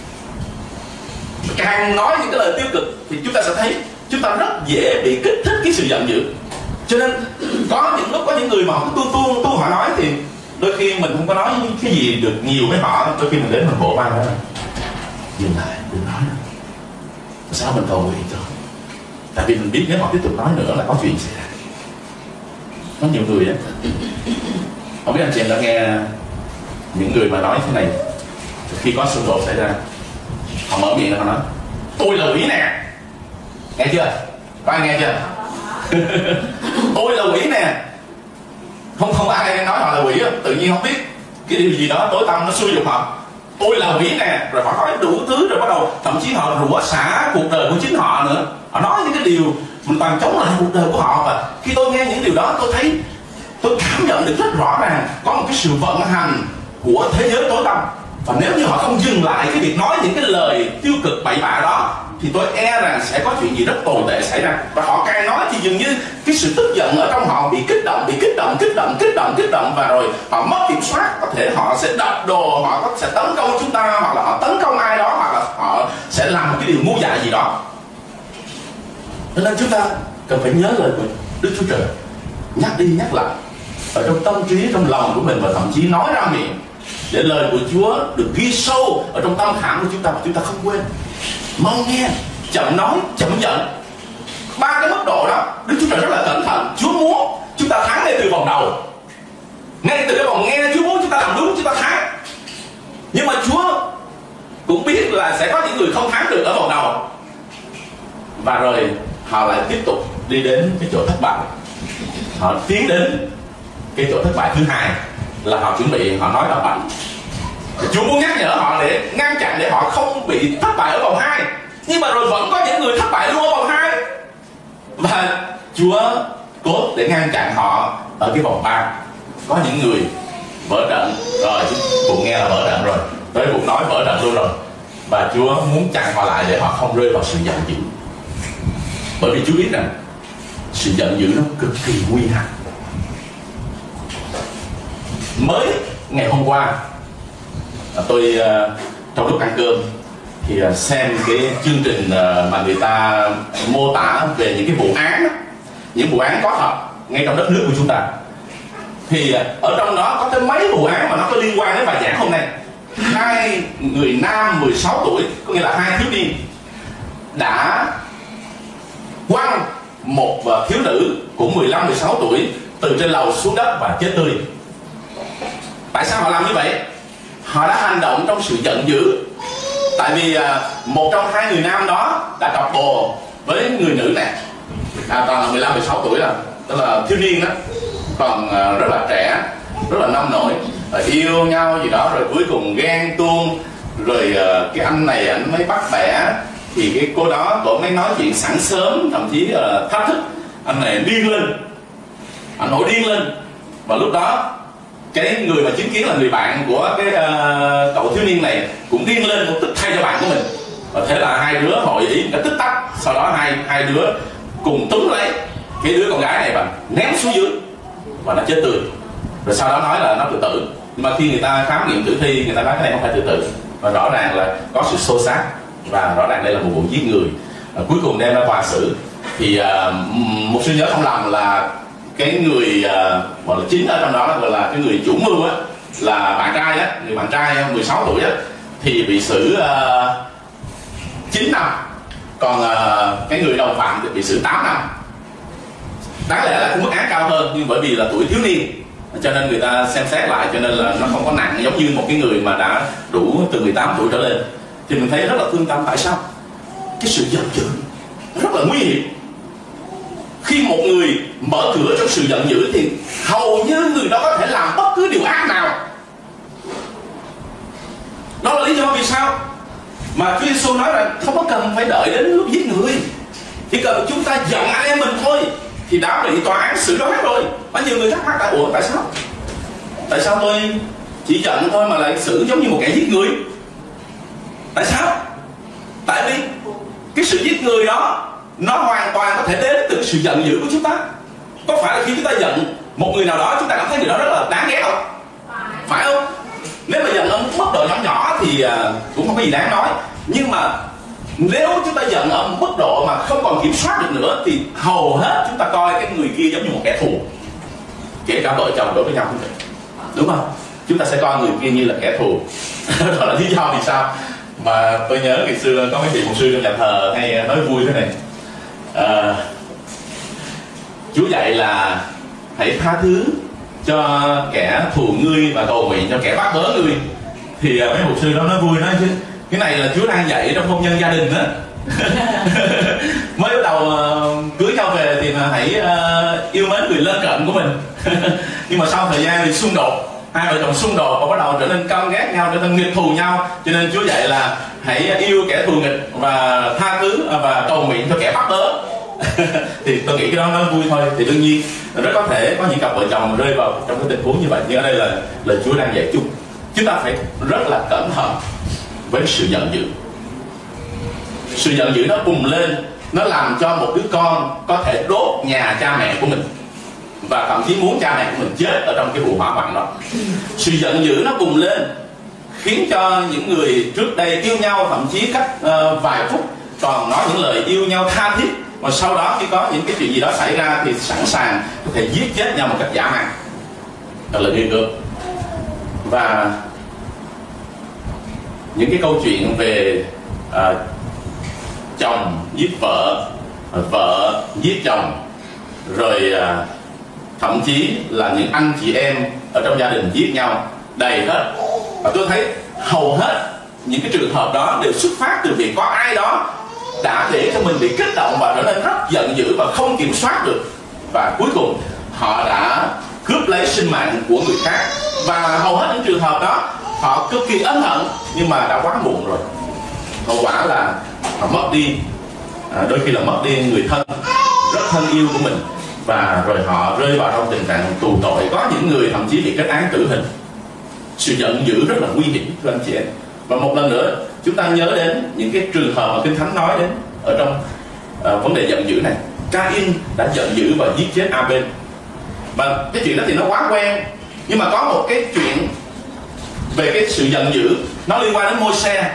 Speaker 2: Càng nói những cái lời tiêu cực thì chúng ta sẽ thấy chúng ta rất dễ bị kích thích cái sự giận dữ. Cho nên có những lúc có những người mà họ tu họ nói thì đôi khi mình không có nói cái gì được nhiều với họ, đôi khi mình đến mình bộ vai đó, dừng lại, đừng nói nữa. Sao mình cầu nguyện cho? Tại vì mình biết nếu họ tiếp tục nói nữa là có chuyện xảy ra. Có nhiều người á, không biết anh chị em đã nghe những người mà nói thế này, khi có xung đột xảy ra, họ mở miệng là họ nói tôi là quỷ nè, nghe chưa? Có ai nghe chưa? Tôi là quỷ nè. Không ai nói họ là quỷ đó. Tự nhiên không biết cái điều gì đó tối tăm nó xui dục họ. Tôi là quỷ nè. Rồi họ nói đủ thứ, rồi bắt đầu thậm chí họ rủa xả cuộc đời của chính họ nữa. Họ nói những cái điều mình toàn chống lại cuộc đời của họ. Và khi tôi nghe những điều đó, tôi thấy, tôi cảm nhận được rất rõ ràng có một cái sự vận hành của thế giới tối tăm. Và nếu như họ không dừng lại cái việc nói những cái lời tiêu cực bậy bạ đó, thì tôi e rằng sẽ có chuyện gì rất tồi tệ xảy ra. Và họ càng nói thì dường như cái sự tức giận ở trong họ bị kích động và rồi họ mất kiểm soát. Có thể họ sẽ đập đồ, họ sẽ tấn công chúng ta, hoặc là họ tấn công ai đó, hoặc là họ sẽ làm một cái điều ngu dại gì đó. Cho nên chúng ta cần phải nhớ lời của Đức Chúa Trời, nhắc đi nhắc lại ở trong tâm trí, trong lòng của mình, và thậm chí nói ra miệng, để lời của Chúa được ghi sâu ở trong tâm khảm của chúng ta và chúng ta không quên. Mau nghe, chậm nói, chậm giận. Ba cái mức độ đó Đức Chúa Trời rất là cẩn thận. Chúa muốn chúng ta thắng ngay từ vòng đầu, ngay từ cái vòng nghe. Chúa muốn chúng ta làm đúng, chúng ta thắng. Nhưng mà Chúa cũng biết là sẽ có những người không thắng được ở vòng đầu, và rồi họ lại tiếp tục đi đến cái chỗ thất bại. Họ tiến đến cái chỗ thất bại thứ hai là họ chuẩn bị, họ nói là bậy. Chúa muốn nhắc nhở họ để ngăn chặn, để họ không bị thất bại ở vòng 2. Nhưng mà rồi vẫn có những người thất bại luôn ở vòng 2. Và Chúa cốt để ngăn chặn họ ở cái vòng 3. Có những người vỡ trận rồi, bụng nghe là vỡ trận rồi, tới bụng nói vỡ trận luôn rồi. Và Chúa muốn chặn họ lại để họ không rơi vào sự giận dữ. Bởi vì Chúa biết rằng sự giận dữ nó cực kỳ nguy hại. Mới ngày hôm qua tôi trong lúc ăn cơm thì xem cái chương trình mà người ta mô tả về những cái vụ án đó, những vụ án có thật ngay trong đất nước của chúng ta. Thì ở trong đó có tới mấy vụ án mà nó có liên quan đến bài giảng hôm nay. 2 người nam 16 tuổi, có nghĩa là 2 thiếu niên, đã quăng một thiếu nữ cũng 15-16 tuổi từ trên lầu xuống đất và chết tươi. Tại sao họ làm như vậy? Họ đã hành động trong sự giận dữ. Tại vì một trong 2 người nam đó đã cặp bồ với người nữ này, toàn là 15-16 tuổi, tức là thiếu niên đó, còn rất là trẻ, rất là nông nổi, yêu nhau gì đó, rồi cuối cùng ghen tuông, rồi cái anh này anh mới bắt bẻ, thì cái cô đó cổ mới nói chuyện sẵn sớm, thậm chí là thách thức anh này điên lên, anh nổi điên lên. Và lúc đó cái người mà chứng kiến là người bạn của cái cậu thiếu niên này cũng điên lên, cũng tức thay cho bạn của mình. Và thế là hai đứa hội ý đã tích tắc. Sau đó hai đứa cùng túm lấy cái đứa con gái này và ném xuống dưới và nó chết tươi. Rồi sau đó nói là nó tự tử. Nhưng mà khi người ta khám nghiệm tử thi, người ta nói cái này không phải tự tử, và rõ ràng là có sự xô xát, và rõ ràng đây là một vụ giết người. Cuối cùng đem ra tòa xử. Thì một sư nhớ không lầm là cái người gọi là chính ở trong đó gọi là cái người chủ mưu á, là bạn trai á, người bạn trai 16 tuổi á, thì bị xử 9 năm, còn cái người đồng phạm thì bị xử 8 năm. Đáng lẽ là cũng mức án cao hơn, nhưng bởi vì là tuổi thiếu niên cho nên người ta xem xét lại, cho nên là nó không có nặng giống như một cái người mà đã đủ từ 18 tuổi trở lên. Thì mình thấy rất là thương tâm. Tại sao? Cái sự giận dữ rất là nguy hiểm. Khi một người mở cửa trong sự giận dữ thì hầu như người đó có thể làm bất cứ điều ác nào. Đó là lý do vì sao mà Chúa Giêsu nói rằng không có cần phải đợi đến lúc giết người, chỉ cần chúng ta giận anh em mình thôi thì đã bị tòa án xử đoán rồi. Có nhiều người thắc mắc là ủa tại sao tôi chỉ giận thôi mà lại xử giống như một kẻ giết người? Tại sao? Tại vì cái sự giết người đó nó hoàn toàn có thể đến từ sự giận dữ của chúng ta. Có phải là khi chúng ta giận một người nào đó chúng ta cảm thấy người đó rất là đáng ghét không? Phải không? Nếu mà giận ở mức độ nhỏ nhỏ thì cũng không có gì đáng nói. Nhưng mà nếu chúng ta giận ở mức độ mà không còn kiểm soát được nữa thì hầu hết chúng ta coi cái người kia giống như một kẻ thù. Kể cả vợ chồng đối với nhau cũng vậy, đúng không? Chúng ta sẽ coi người kia như là kẻ thù. Đó là lý do vì sao mà tôi nhớ ngày xưa có mấy vị mục sư trong nhà thờ hay nói vui thế này. Chúa dạy là hãy tha thứ cho kẻ thù ngươi và cầu nguyện cho kẻ bắt bớ ngươi. Thì mấy mục sư đó nói vui, nói chứ cái này là Chúa đang dạy trong hôn nhân gia đình đó. Mới bắt đầu cưới nhau về thì hãy yêu mến người lân cận của mình. Nhưng mà sau thời gian thì xung đột, hai vợ chồng xung đột và bắt đầu trở nên căm ghét nhau, trở nên nghịch thù nhau. Cho nên Chúa dạy là hãy yêu kẻ thù nghịch và tha thứ và cầu nguyện cho kẻ bắt bớ. Thì tôi nghĩ cái đó nói vui thôi. Thì đương nhiên rất có thể có những cặp vợ chồng rơi vào trong cái tình huống như vậy, nhưng ở đây là lời Chúa đang dạy chung. Chúng ta phải rất là cẩn thận với sự giận dữ. Sự giận dữ nó bùng lên, nó làm cho một đứa con có thể đốt nhà cha mẹ của mình và thậm chí muốn cha mẹ của mình chết ở trong cái vụ hỏa hoạn đó. Sự giận dữ nó bùng lên khiến cho những người trước đây yêu nhau thậm chí cách vài phút còn nói những lời yêu nhau tha thiết, mà sau đó khi có những cái chuyện gì đó xảy ra thì sẵn sàng có thể giết chết nhau một cách dã man. Thật là ghê gớm. Và những cái câu chuyện về chồng giết vợ, vợ giết chồng, rồi thậm chí là những anh chị em ở trong gia đình giết nhau đầy hết. Và tôi thấy hầu hết những cái trường hợp đó đều xuất phát từ việc có ai đó đã để cho mình bị kích động và trở nên rất giận dữ và không kiểm soát được, và cuối cùng họ đã cướp lấy sinh mạng của người khác. Và hầu hết những trường hợp đó họ cực kỳ ân hận nhưng mà đã quá muộn rồi. Hậu quả là họ mất đi, đôi khi là mất đi người thân rất thân yêu của mình, và rồi họ rơi vào trong tình trạng tù tội. Có những người thậm chí bị kết án tử hình. Sự giận dữ rất là nguy hiểm thưa anh chị em. Và một lần nữa chúng ta nhớ đến những cái trường hợp mà Kinh Thánh nói đến ở trong vấn đề giận dữ này. Cain đã giận dữ và giết chết Abel. Và cái chuyện đó thì nó quá quen. Nhưng mà có một cái chuyện về cái sự giận dữ nó liên quan đến Môi-se.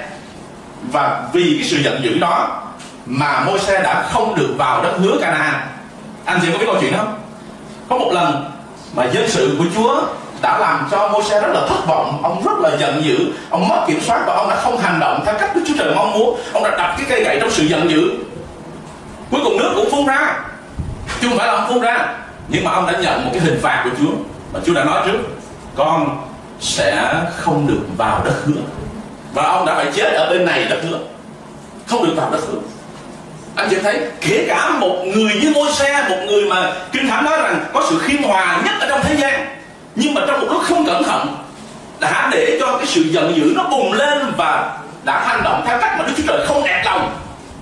Speaker 2: Và vì cái sự giận dữ đó mà Môi-se đã không được vào đất hứa Canaan. Anh chị có biết câu chuyện đó không? Có một lần mà dân sự của Chúa đã làm cho Môi-se rất là thất vọng. Ông rất là giận dữ, ông mất kiểm soát và ông đã không hành động theo cách Đức Chúa Trời mong muốn. Ông đã đập cái cây gậy trong sự giận dữ. Cuối cùng nước cũng phun ra, chứ không phải là ông phun ra, nhưng mà ông đã nhận một cái hình phạt của Chúa. Và Chúa đã nói trước, con sẽ không được vào đất hứa, và ông đã phải chết ở bên này đất hứa, không được vào đất hứa. Anh chị thấy kể cả một người như Môi-se, một người mà Kinh Thánh nói rằng có sự khiêm hòa nhất ở trong thế gian, nhưng mà trong một lúc không cẩn thận đã để cho cái sự giận dữ nó bùng lên và đã hành động theo cách mà Đức Chúa Trời không đẹp lòng,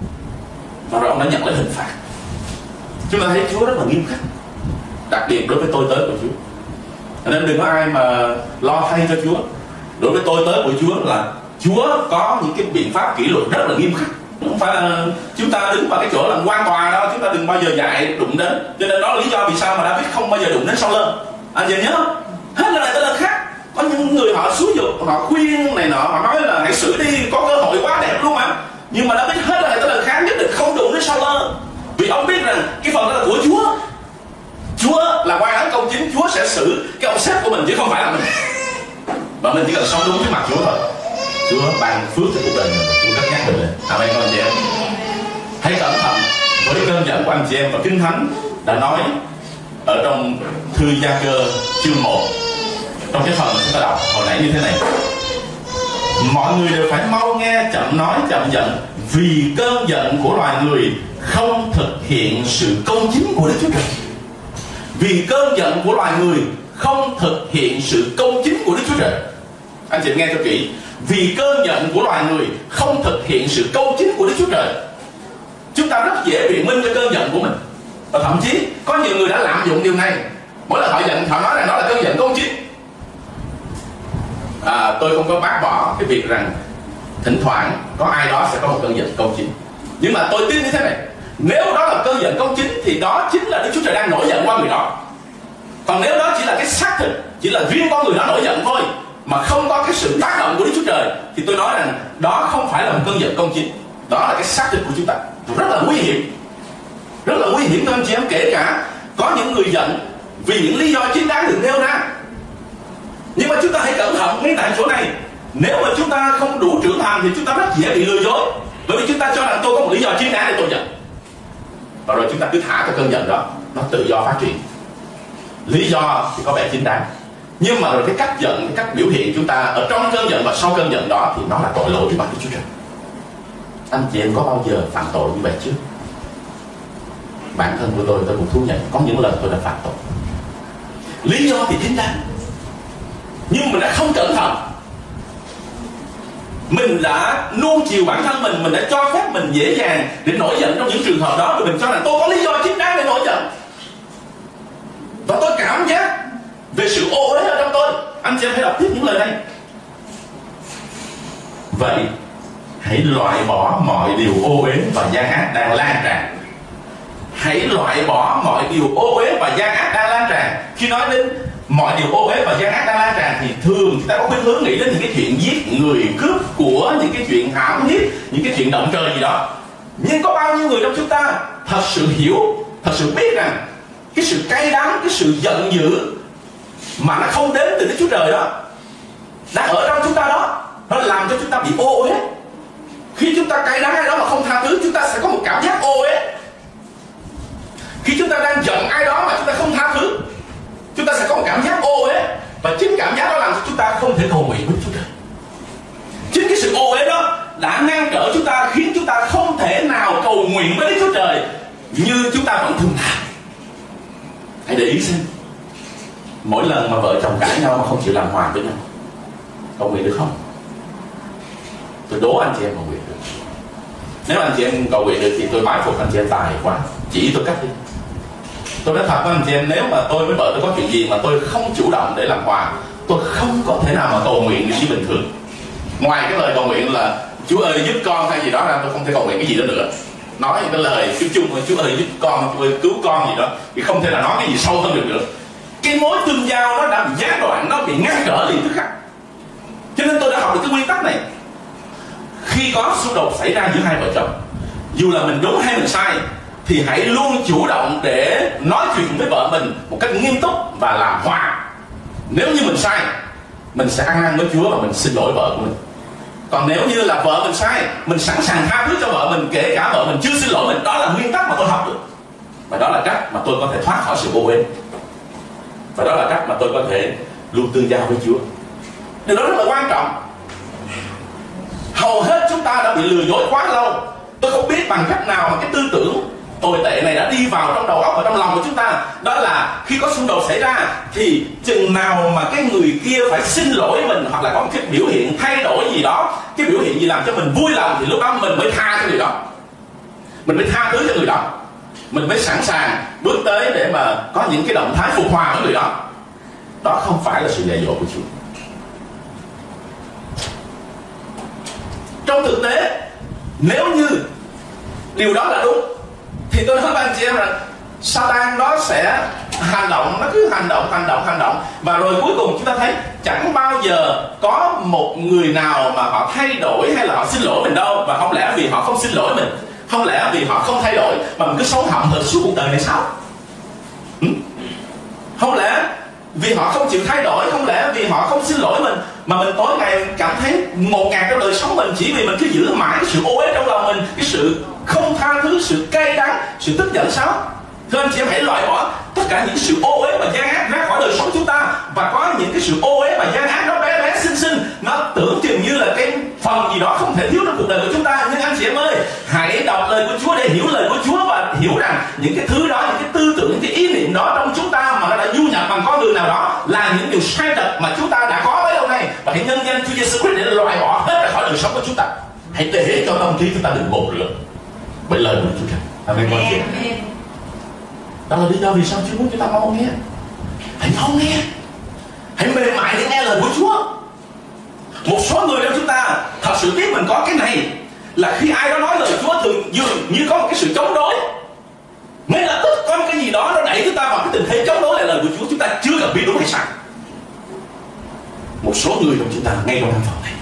Speaker 2: và rồi ông đã nhận lấy hình phạt. Chúng ta thấy Chúa rất là nghiêm khắc, đặc biệt đối với tôi tớ của Chúa. Nên đừng có ai mà lo thay cho Chúa. Đối với tôi tớ của Chúa là Chúa có những cái biện pháp kỷ luật rất là nghiêm khắc. Không phải là chúng ta đứng vào cái chỗ làm quan tòa đâu, chúng ta đừng bao giờ dạy đụng đến. Cho nên đó là lý do vì sao mà David không bao giờ đụng đến Sau-lơ. Anh chị nhớ không? Hết lần này tới lần khác có những người họ xúi giục, họ khuyên này nọ, họ nói là hãy xử đi, có cơ hội quá đẹp luôn mà. Nhưng mà David hết lần này tới lần khác nhất định không đụng đến Sau-lơ, vì ông biết rằng cái phần đó là của Chúa. Chúa là quan án công chính, Chúa sẽ xử cái ông sếp của mình chứ không phải là mình. Và mình chỉ cần sống đúng với mặt Chúa thôi. Chúa ban phước cho cuộc đời mình, Chúa cất nhắc mình lên. Amen con chị em. Hãy cẩn thận với cơn giận của anh chị em. Và Kinh Thánh đã nói ở trong thư Gia-cơ chương 1, trong cái phần mà chúng ta đọc hồi nãy như thế này: mọi người đều phải mau nghe, chậm nói, chậm giận, vì cơn giận của loài người không thực hiện sự công chính của Đức Chúa Trời. Vì cơn giận của loài người không thực hiện sự công chính của Đức Chúa Trời. Anh chị nghe cho kỹ: vì cơn giận của loài người không thực hiện sự công chính của Đức Chúa Trời. Chúng ta rất dễ biện minh cho cơn giận của mình, và thậm chí có nhiều người đã lạm dụng điều này. Mỗi lần họ giận, họ nói rằng đó là cơn giận công chính. Tôi không có bác bỏ cái việc rằng thỉnh thoảng có ai đó sẽ có một cơn giận công chính, nhưng mà tôi tin như thế này: nếu đó là cơn giận công chính thì đó chính là Đức Chúa Trời đang nổi giận qua người đó. Còn nếu đó chỉ là cái xác thịt, chỉ là riêng con người đó nổi giận thôi, mà không có cái sự tác động của Đức Chúa Trời, thì tôi nói rằng đó không phải là một cơn giận công chính. Đó là cái xác thịt của chúng ta, rất là nguy hiểm. Rất là nguy hiểm thưa anh chị em. Kể cả có những người giận vì những lý do chính đáng được nêu ra, nhưng mà chúng ta hãy cẩn thận ngay tại chỗ này. Nếu mà chúng ta không đủ trưởng thành thì chúng ta rất dễ bị lừa dối, bởi vì chúng ta cho rằng tôi có một lý do chính đáng để tôi giận, và rồi chúng ta cứ thả cái cơn giận đó nó tự do phát triển. Lý do thì có vẻ chính đáng, nhưng mà rồi cái cách giận, cái cách biểu hiện chúng ta ở trong cơn giận và sau cơn giận đó thì nó là tội lỗi trước mặt Đức Chúa Trời. Anh chị em có bao giờ phạm tội như vậy chưa? Bản thân của tôi cũng thú nhận có những lần tôi đã phạm tội. Lý do thì chính đáng, nhưng mình đã không cẩn thận. Mình đã nuông chiều bản thân mình đã cho phép mình dễ dàng để nổi giận trong những trường hợp đó, và mình cho rằng tôi có lý do chính đáng để nổi giận. Và tôi cảm giác về sự ô uế ở trong tôi. Anh chị em hãy đọc tiếp những lời này: vậy hãy loại bỏ mọi điều ô uế và gian ác đang lan tràn. Hãy loại bỏ mọi điều ô uế và gian ác đang lan tràn. Khi nói đến mọi điều ô uế và gian ác đang lan tràn thì thường chúng ta có khuynh hướng nghĩ đến những cái chuyện giết người, cướp của, những cái chuyện hãm hiếp, những cái chuyện động trời gì đó. Nhưng có bao nhiêu người trong chúng ta thật sự hiểu, thật sự biết rằng cái sự cay đắng, cái sự giận dữ mà nó không đến từ Đức Chúa Trời đó đang ở trong chúng ta đó, nó làm cho chúng ta bị ô uế. Khi chúng ta cay đắng ai đó mà không tha thứ, chúng ta sẽ có một cảm giác ô uế. Khi chúng ta đang giận ai đó mà chúng ta không tha thứ, chúng ta sẽ có một cảm giác ô uế, và chính cảm giác đó làm cho chúng ta không thể cầu nguyện với Chúa Trời. Chính cái sự ô uế đó đã ngăn trở chúng ta, khiến chúng ta không thể nào cầu nguyện với Đức Chúa Trời như chúng ta vẫn thường làm. Hãy để ý xem, mỗi lần mà vợ chồng cãi nhau mà không chịu làm hòa với nhau, cầu nguyện được không? Tôi đố anh chị em cầu nguyện được. Nếu anh chị em cầu nguyện được thì tôi bái phục anh chị em tài quá, chỉ tôi cách đi. Tôi nói thật với anh chị em, nếu mà tôi với vợ tôi có chuyện gì mà tôi không chủ động để làm hòa, tôi không có thể nào mà cầu nguyện được như bình thường. Ngoài cái lời cầu nguyện là Chúa ơi giúp con hay gì đó ra, tôi không thể cầu nguyện cái gì đó nữa. Nói những cái lời cái chung là Chúa ơi giúp con, Chúa ơi cứu con gì đó, thì không thể nào nói cái gì sâu hơn được nữa. Cái mối tương giao nó đã bị gián đoạn, nó bị ngăn trở liền tức khắc. Cho nên tôi đã học được cái nguyên tắc này: khi có xung đột xảy ra giữa hai vợ chồng, dù là mình đúng hay mình sai, thì hãy luôn chủ động để nói chuyện với vợ mình một cách nghiêm túc và làm hòa. Nếu như mình sai, mình sẽ ăn năn với Chúa và mình xin lỗi vợ của mình. Còn nếu như là vợ mình sai, mình sẵn sàng tha thứ cho vợ mình, kể cả vợ mình chưa xin lỗi mình. Đó là nguyên tắc mà tôi học được, và đó là cách mà tôi có thể thoát khỏi sự ô uế, và đó là cách mà tôi có thể luôn tương giao với Chúa. Điều đó rất là quan trọng. Hầu hết chúng ta đã bị lừa dối quá lâu. Tôi không biết bằng cách nào mà cái tư tưởng tồi tệ này đã đi vào trong đầu óc và trong lòng của chúng ta. Đó là khi có xung đột xảy ra thì chừng nào mà cái người kia phải xin lỗi mình, hoặc là có một cái biểu hiện thay đổi gì đó, cái biểu hiện gì làm cho mình vui lòng, thì lúc đó mình mới tha cho người đó, mình mới tha thứ cho người đó, mình mới sẵn sàng bước tới để mà có những cái động thái phục hòa với người đó. Đó không phải là sự dạy dỗ của Chúa. Trong thực tế, nếu như điều đó là đúng, thì tôi nói với anh chị em rằng Satan nó sẽ hành động, nó cứ hành động, và rồi cuối cùng chúng ta thấy chẳng bao giờ có một người nào mà họ thay đổi hay là họ xin lỗi mình đâu. Và không lẽ vì họ không xin lỗi mình, không lẽ vì họ không thay đổi mà mình cứ sống hậm hực suốt cuộc đời này sao? Không lẽ vì họ không chịu thay đổi, không lẽ vì họ không xin lỗi mình mà mình tối ngày cảm thấy ngột ngạt trong đời sống mình, chỉ vì mình cứ giữ mãi cái sự ô uế trong lòng mình, cái sự không tha thứ, sự cay đắng, sự tức giận sao? Thưa anh chị em, hãy loại bỏ
Speaker 5: tất cả những sự ô uế và gian ác ra khỏi đời sống chúng ta, và có những cái sự ô uế và gian ác nó bé bé xinh xinh, nó tưởng chừng như là cái phần gì đó không thể thiếu trong cuộc đời của chúng ta. Nhưng anh chị em ơi, hãy đọc lời của Chúa để hiểu lời của Chúa và hiểu rằng những cái thứ đó, những cái tư tưởng, những cái ý niệm đó trong chúng ta mà nó đã du nhập bằng con đường nào đó là những điều sai trật mà chúng ta đã có bấy lâu nay, và hãy nhân danh Chúa Giêsu Christ để loại bỏ hết ra khỏi đời sống của chúng ta. Hãy để cho tâm trí chúng ta đừng gột rửa bởi lời của Chúa Trời. Amen. Con chị. Đó là lý do vì sao Chúa muốn chúng ta mau nghe. Hãy mau nghe, hãy mềm mại để nghe lời của Chúa. Một số người trong chúng ta thật sự biết mình có cái này, là khi ai đó nói lời Chúa thường dường như có một cái sự chống đối, ngay lập tức có một cái gì đó nó đẩy chúng ta vào cái tình thế chống đối lại lời của Chúa. Chúng ta chưa cần biết đúng hay sai. Một số người trong chúng ta ngay trong căn phòng này,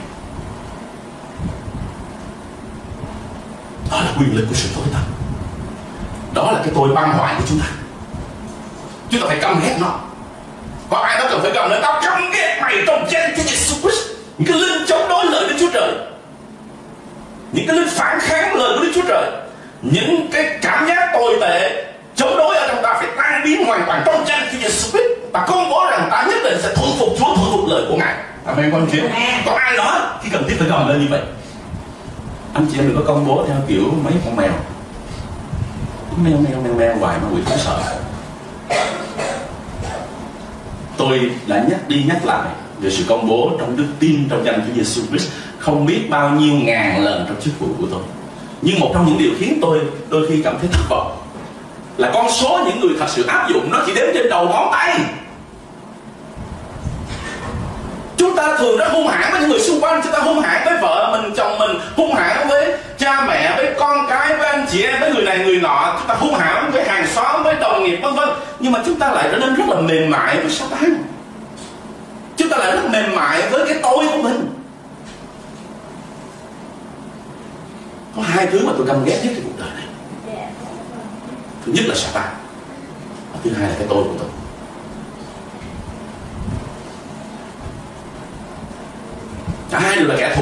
Speaker 5: đó là quyền lực của sự tối tăm, đó là cái tôi băng hoại của chúng ta. Chúng ta phải căm ghét nó. Có ai đó cần phải gầm lên: tao căm ghét mày trong danh Chúa Giêsu Christ. Những cái linh chống đối lời Đức Chúa Trời, những cái linh phản kháng lời của Đức Chúa Trời, những cái cảm giác tồi tệ chống đối ở trong ta phải tan biến hoàn toàn trong danh Chúa Giêsu Christ, và công bố rằng ta nhất định sẽ thuận phục Chúa, thuận phục lời của Ngài. Amen con chị. Có ai đó khi cần thiết phải gầm lên như vậy. Anh chị em đừng có công bố theo kiểu mấy con mèo mèo hoài mà quỷ không sợ. Tôi đã nhắc đi nhắc lại về sự công bố trong đức tin trong danh Chúa Giêsu Christ không biết bao nhiêu ngàn lần trong chức vụ của tôi. Nhưng một trong những điều khiến tôi đôi khi cảm thấy thất vọng là con số những người thật sự áp dụng nó chỉ đếm trên đầu ngón tay. Chúng ta thường rất hung hãn với những người xung quanh. Chúng ta hung hãn với vợ mình, chồng mình, hung hãn với cha mẹ, với con cái, với anh chị em, với người này người nọ. Chúng ta hung hãn với hàng xóm, với đồng nghiệp, vân vân. Nhưng mà chúng ta lại trở nên rất là mềm mại với Satan. Chúng ta lại rất mềm mại với cái tôi của mình. Có hai thứ mà tôi căm ghét nhất trong cuộc đời này. Thứ nhất là Satan, và thứ hai là cái tôi của tôi. Cả hai đều là kẻ thù.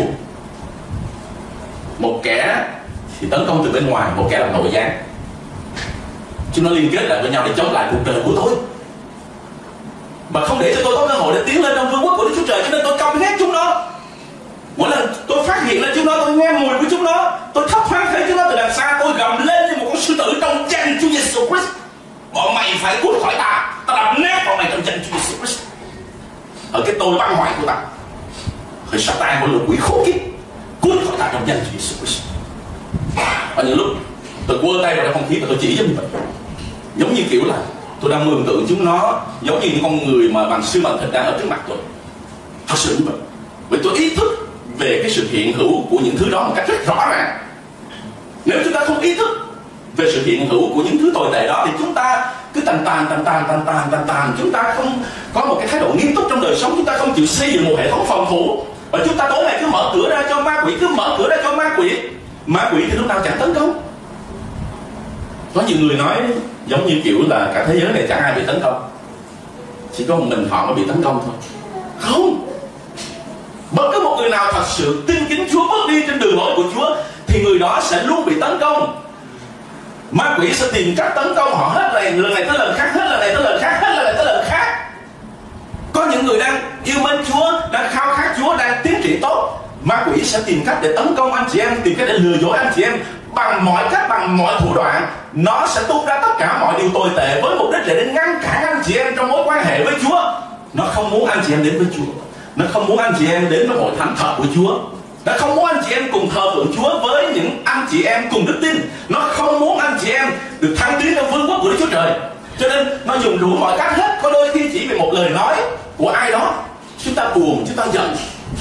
Speaker 5: Một kẻ thì tấn công từ bên ngoài, một kẻ làm nội gián. Chúng nó liên kết lại với nhau để chống lại cuộc đời của tôi, và không để cho tôi có cơ hội để tiến lên trong vương quốc của Đức Chúa Trời. Cho nên tôi căm ghét chúng nó. Mỗi lần tôi phát hiện ra chúng nó, tôi nghe mùi của chúng nó, tôi thấp thoáng thấy chúng nó từ đằng xa, tôi gầm lên như một con sư tử trong danh Chúa Giêsu Christ: bọn mày phải cút khỏi ta, ta làm nát bọn mày trong danh Chúa Giêsu Christ. Ở cái tôi băng hoại của ta, hỡi Satan, một lũ quỷ khốn kiếp, cút khỏi ta trong danh Chúa Giêsu Christ. Ở những lúc tôi quơ tay vào trong không khí và tôi chỉ giống như vậy, giống như kiểu là tôi đang mường tượng chúng nó giống như những con người mà bằng xương bằng thịt đang ở trước mặt tôi. Thật sự như vậy. Vì tôi ý thức về cái sự hiện hữu của những thứ đó một cách rất rõ ràng. Nếu chúng ta không ý thức về sự hiện hữu của những thứ tồi tệ đó thì chúng ta cứ tàn, chúng ta không có một cái thái độ nghiêm túc trong đời sống. Chúng ta không chịu xây dựng một hệ thống phòng thủ, và chúng ta tối ngày cứ mở cửa ra cho ma quỷ, cứ mở cửa ra cho ma quỷ. Ma quỷ thì lúc nào chẳng tấn công. Có nhiều người nói giống như kiểu là cả thế giới này chẳng ai bị tấn công, chỉ có một mình họ mới bị tấn công thôi. Không, bất cứ một người nào thật sự tin kính Chúa, bước đi trên đường lối của Chúa, thì người đó sẽ luôn bị tấn công. Ma quỷ sẽ tìm cách tấn công họ hết lần này tới lần khác, hết lần này tới lần khác, hết lần này tới lần khác. Có những người đang yêu mến Chúa, đang khao khát Chúa, đang tiến triển tốt, ma quỷ sẽ tìm cách để tấn công anh chị em, tìm cách để lừa dối anh chị em bằng mọi cách, bằng mọi thủ đoạn. Nó sẽ tung ra tất cả mọi điều tồi tệ với mục đích để ngăn cản anh chị em trong mối quan hệ với Chúa. Nó không muốn anh chị em đến với Chúa, nó không muốn anh chị em đến với hội thánh thật của Chúa, nó không muốn anh chị em cùng thờ phượng Chúa với những anh chị em cùng đức tin, nó không muốn anh chị em được thăng tiến trong vương quốc của Đức Chúa Trời. Cho nên nó dùng đủ mọi cách hết. Có đôi khi chỉ vì một lời nói của ai đó chúng ta buồn, chúng ta giận,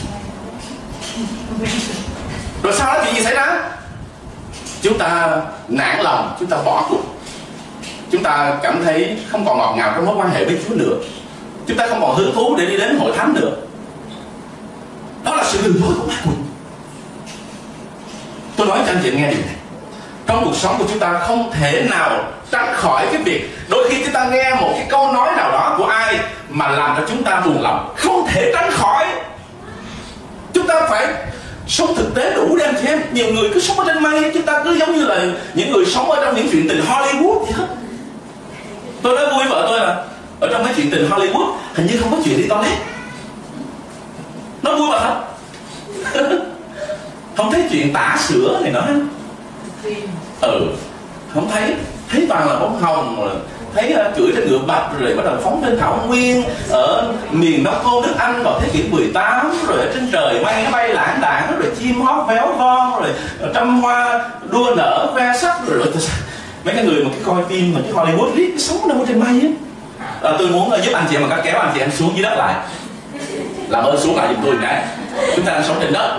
Speaker 5: rồi sau đó chuyện gì xảy ra? Chúng ta nản lòng, chúng ta bỏ cuộc, chúng ta cảm thấy không còn ngọt ngào trong mối quan hệ với Chúa nữa, chúng ta không còn hứng thú để đi đến hội thánh nữa. Đó là sự lừa dối của ma quỷ. Tôi nói cho anh chị nghe điều này, trong cuộc sống của chúng ta không thể nào tránh khỏi cái việc đôi khi chúng ta nghe một cái câu nói nào đó của ai mà làm cho chúng ta buồn lòng. Không thể tránh khỏi. Chúng ta phải sống thực tế đủ để anh chị em. Nhiều người cứ sống ở trên mây, chúng ta cứ giống như là những người sống ở trong những chuyện tình Hollywood vậy hết. Tôi nói vui vợ tôi là ở trong mấy chuyện tình Hollywood hình như không có chuyện đi toilet. Nó vui mà thật. Không thấy chuyện tả sữa này nữa. Không thấy. Thấy toàn là bóng hồng rồi. Thấy cưỡi trên ngựa bạch rồi bắt đầu phóng lên thảo nguyên ở miền Đông Thôn nước Anh vào thế kỷ 18, rồi ở trên trời mây nó bay lãng đãng, rồi chim hót véo von, rồi trăm hoa đua nở khoe sắc, rồi mấy cái người mà cái coi phim mà cái Hollywood riết sống đâu trên mây á. Tôi muốn giúp anh chị em mà kéo anh chị em xuống dưới đất lại, làm ơn xuống lại giùm tôi cái. Chúng ta đang sống trên đất.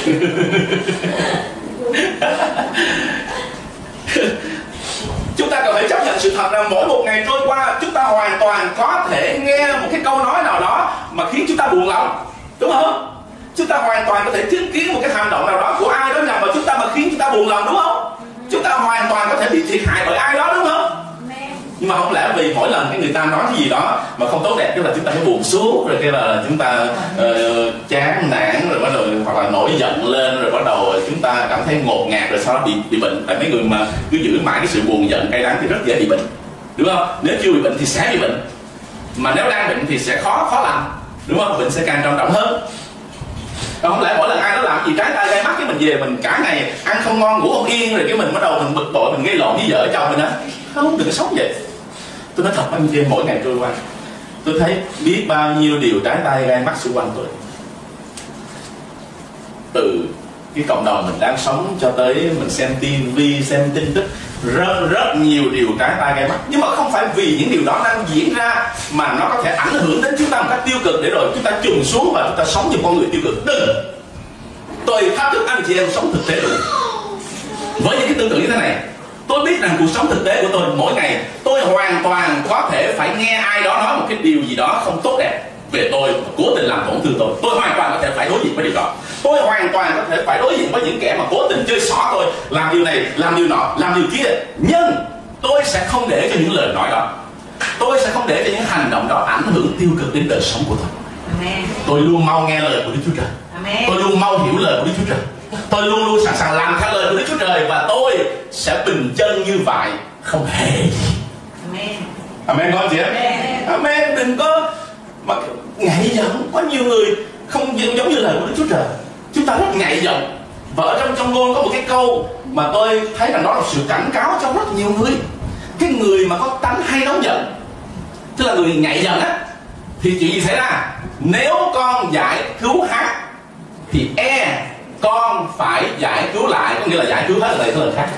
Speaker 5: Chúng ta cần phải chấp nhận sự thật rằng mỗi một ngày trôi qua, chúng ta hoàn toàn có thể nghe một cái câu nói nào đó mà khiến chúng ta buồn lòng, đúng không? Chúng ta hoàn toàn có thể chứng kiến một cái hành động nào đó của ai đó nhằm vào chúng ta mà khiến chúng ta buồn lòng, đúng không? Chúng ta hoàn toàn có thể bị thiệt hại bởi ai đó, đúng không? Nhưng mà không lẽ vì mỗi lần cái người ta nói cái gì đó mà không tốt đẹp, tức là chúng ta phải buồn xuống, rồi cái là chúng ta chán nản, rồi bắt đầu hoặc là nổi giận lên, rồi bắt đầu chúng ta cảm thấy ngột ngạt, rồi sau đó bị bệnh. Tại mấy người mà cứ giữ mãi cái sự buồn giận cay đắng thì rất dễ bị bệnh, đúng không? Nếu chưa bị bệnh thì sẽ bị bệnh, mà nếu đang bệnh thì sẽ khó lành, đúng không? Bệnh sẽ càng trầm trọng hơn. Không lẽ mỗi lần ai đó làm gì trái tay gai mắt cái mình về mình cả ngày ăn không ngon ngủ không yên, rồi cái mình bắt đầu mình bực bội, mình gây lộn với vợ chồng mình á. Không, đừng có sống vậy. Tôi nói thật anh chị em, mỗi ngày trôi qua tôi thấy biết bao nhiêu điều trái tay gai mắt xung quanh tôi. Từ cái cộng đồng mình đang sống cho tới mình xem TV, xem tin tức, rất nhiều điều trái tay gai mắt. Nhưng mà không phải vì những điều đó đang diễn ra mà nó có thể ảnh hưởng đến chúng ta một cách tiêu cực để rồi chúng ta trùng xuống và chúng ta sống như con người tiêu cực. Đừng. Tôi thách thức anh chị em sống thực tế được. Với những cái tư tưởng như thế này, tôi biết rằng cuộc sống thực tế của tôi mỗi ngày, tôi hoàn toàn có thể phải nghe ai đó nói một cái điều gì đó không tốt đẹp về tôi, cố tình làm tổn thương tôi. Tôi hoàn toàn có thể phải đối diện với điều đó. Tôi hoàn toàn có thể phải đối diện với những kẻ mà cố tình chơi xỏ tôi, làm điều này, làm điều nọ, làm điều kia. Nhưng tôi sẽ không để cho những lời nói đó, tôi sẽ không để cho những hành động đó ảnh hưởng tiêu cực đến đời sống của tôi. Amen. Tôi luôn mau nghe lời của Đức Chúa Trời. Amen. Tôi luôn mau hiểu lời của Đức Chúa Trời. Tôi luôn sẵn sàng làm theo lời của Đức Chúa Trời, và tôi sẽ bình chân như vậy, không hề gì. Amen. Amen con chị em. Amen. Đừng có mà ngại giận. Có nhiều người không giống như lời của Đức Chúa Trời. Chúng ta rất ngại giận. Và ở trong ngôn có một cái câu mà tôi thấy rằng đó là sự cảnh cáo cho rất nhiều người. Cái người mà có tánh hay nóng giận, tức là người ngại giận á, thì chuyện gì xảy ra? Nếu con giải cứu hắn thì con phải giải cứu lại, có nghĩa là giải cứu hết lời cái lời khác.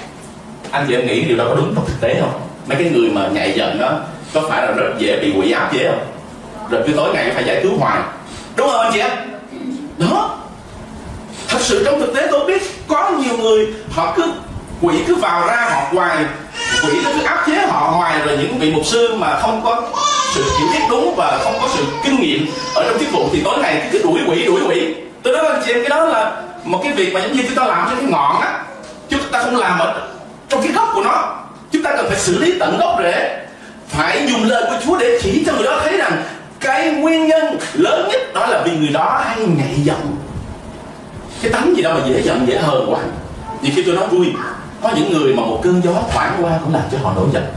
Speaker 5: Anh chị em nghĩ điều đó có đúng trong thực tế không? Mấy cái người mà nhạy giận đó có phải là rất dễ bị quỷ áp chế không? Rồi cứ tối ngày phải giải cứu hoài, đúng không anh chị em? Đó. Thật sự trong thực tế tôi biết có nhiều người họ quỷ cứ vào ra họ hoài, quỷ nó cứ áp chế họ hoài, rồi những vị mục sư mà không có sự hiểu biết đúng và không có sự kinh nghiệm ở trong thuyết phục thì tối ngày cứ đuổi quỷ. Tôi nói anh chị em, cái đó là một cái việc mà giống như chúng ta làm cho cái ngọn á, chúng ta không làm ở trong cái gốc của nó. Chúng ta cần phải xử lý tận gốc rễ, phải dùng lời của Chúa để chỉ cho người đó thấy rằng cái nguyên nhân lớn nhất đó là vì người đó hay ngại giận. Cái tánh gì đâu mà dễ giận, dễ hờn quá. Vì khi tôi nói vui, có những người mà một cơn gió thoảng qua cũng làm cho họ nổi giận.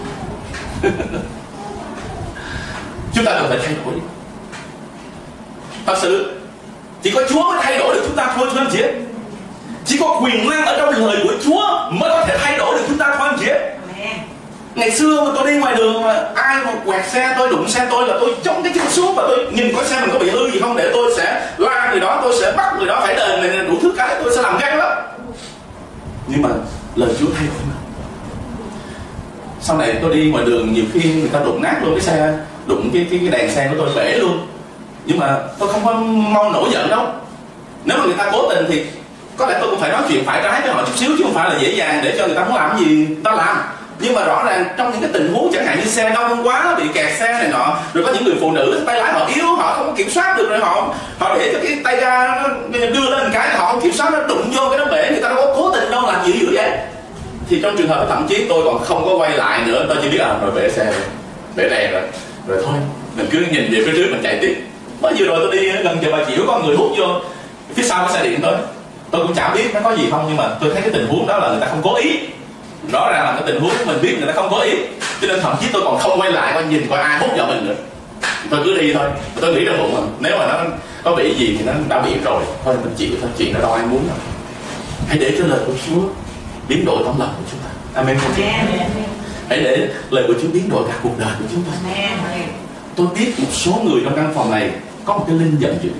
Speaker 5: Chúng ta cần phải thay đổi. Thật sự chỉ có Chúa mới thay đổi được chúng ta thôi anh chị. Chỉ có quyền năng ở trong lời của Chúa mới có thể thay đổi được chúng ta thôi anh chị. Ngày xưa mà tôi đi ngoài đường mà ai mà quẹt xe tôi, đụng xe tôi là tôi chống cái chân xuống và tôi nhìn coi xe mình có bị hư gì không, để tôi sẽ la người đó, tôi sẽ bắt người đó phải đền này đủ thứ cái, tôi sẽ làm gắt lắm. Nhưng mà lời Chúa thay đổi mà. Sau này tôi đi ngoài đường nhiều khi người ta đụng nát luôn cái xe, đụng cái đèn xe của tôi bể luôn. Nhưng mà tôi không có mau nổi giận đâu. Nếu mà người ta cố tình thì có lẽ tôi cũng phải nói chuyện phải trái với họ chút xíu, chứ không phải là dễ dàng để cho người ta muốn làm gì người ta làm. Nhưng mà rõ ràng trong những cái tình huống chẳng hạn như xe đông quá, bị kẹt xe này nọ, rồi có những người phụ nữ tay lái họ yếu, họ không có kiểm soát được, rồi họ để cho cái tay ga nó đưa lên một cái, họ không kiểm soát, nó đụng vô cái nó bể, người ta đâu có cố tình đâu làm gì dữ vậy. Thì trong trường hợp thậm chí tôi còn không có quay lại nữa, tôi chỉ biết rồi bể xe rồi, bể đèn rồi thôi mình cứ nhìn về phía trước mình chạy tiếp. Mới vừa rồi tôi đi gần chợ Bà Chiểu, có người hút vô phía sau cái xe điện tôi cũng chả biết nó có gì không, nhưng mà tôi thấy cái tình huống đó là người ta không cố ý. Rõ ràng là cái tình huống mình biết người ta không cố ý, Cho nên thậm chí tôi còn không quay lại coi nhìn coi ai hút vợ mình nữa. Tôi cứ đi thôi. Tôi nghĩ trong bụng mà nếu mà nó có bị gì thì nó đã bị rồi, thôi mình chịu thôi, chuyện đó đâu ai muốn đâu. Hãy để cho lời của Chúa biến đổi tấm lòng của chúng ta. Amen. Hãy để lời của Chúa biến đổi cả cuộc đời của chúng ta. Tôi biết một số người trong căn phòng này có một cái linh giận dữ,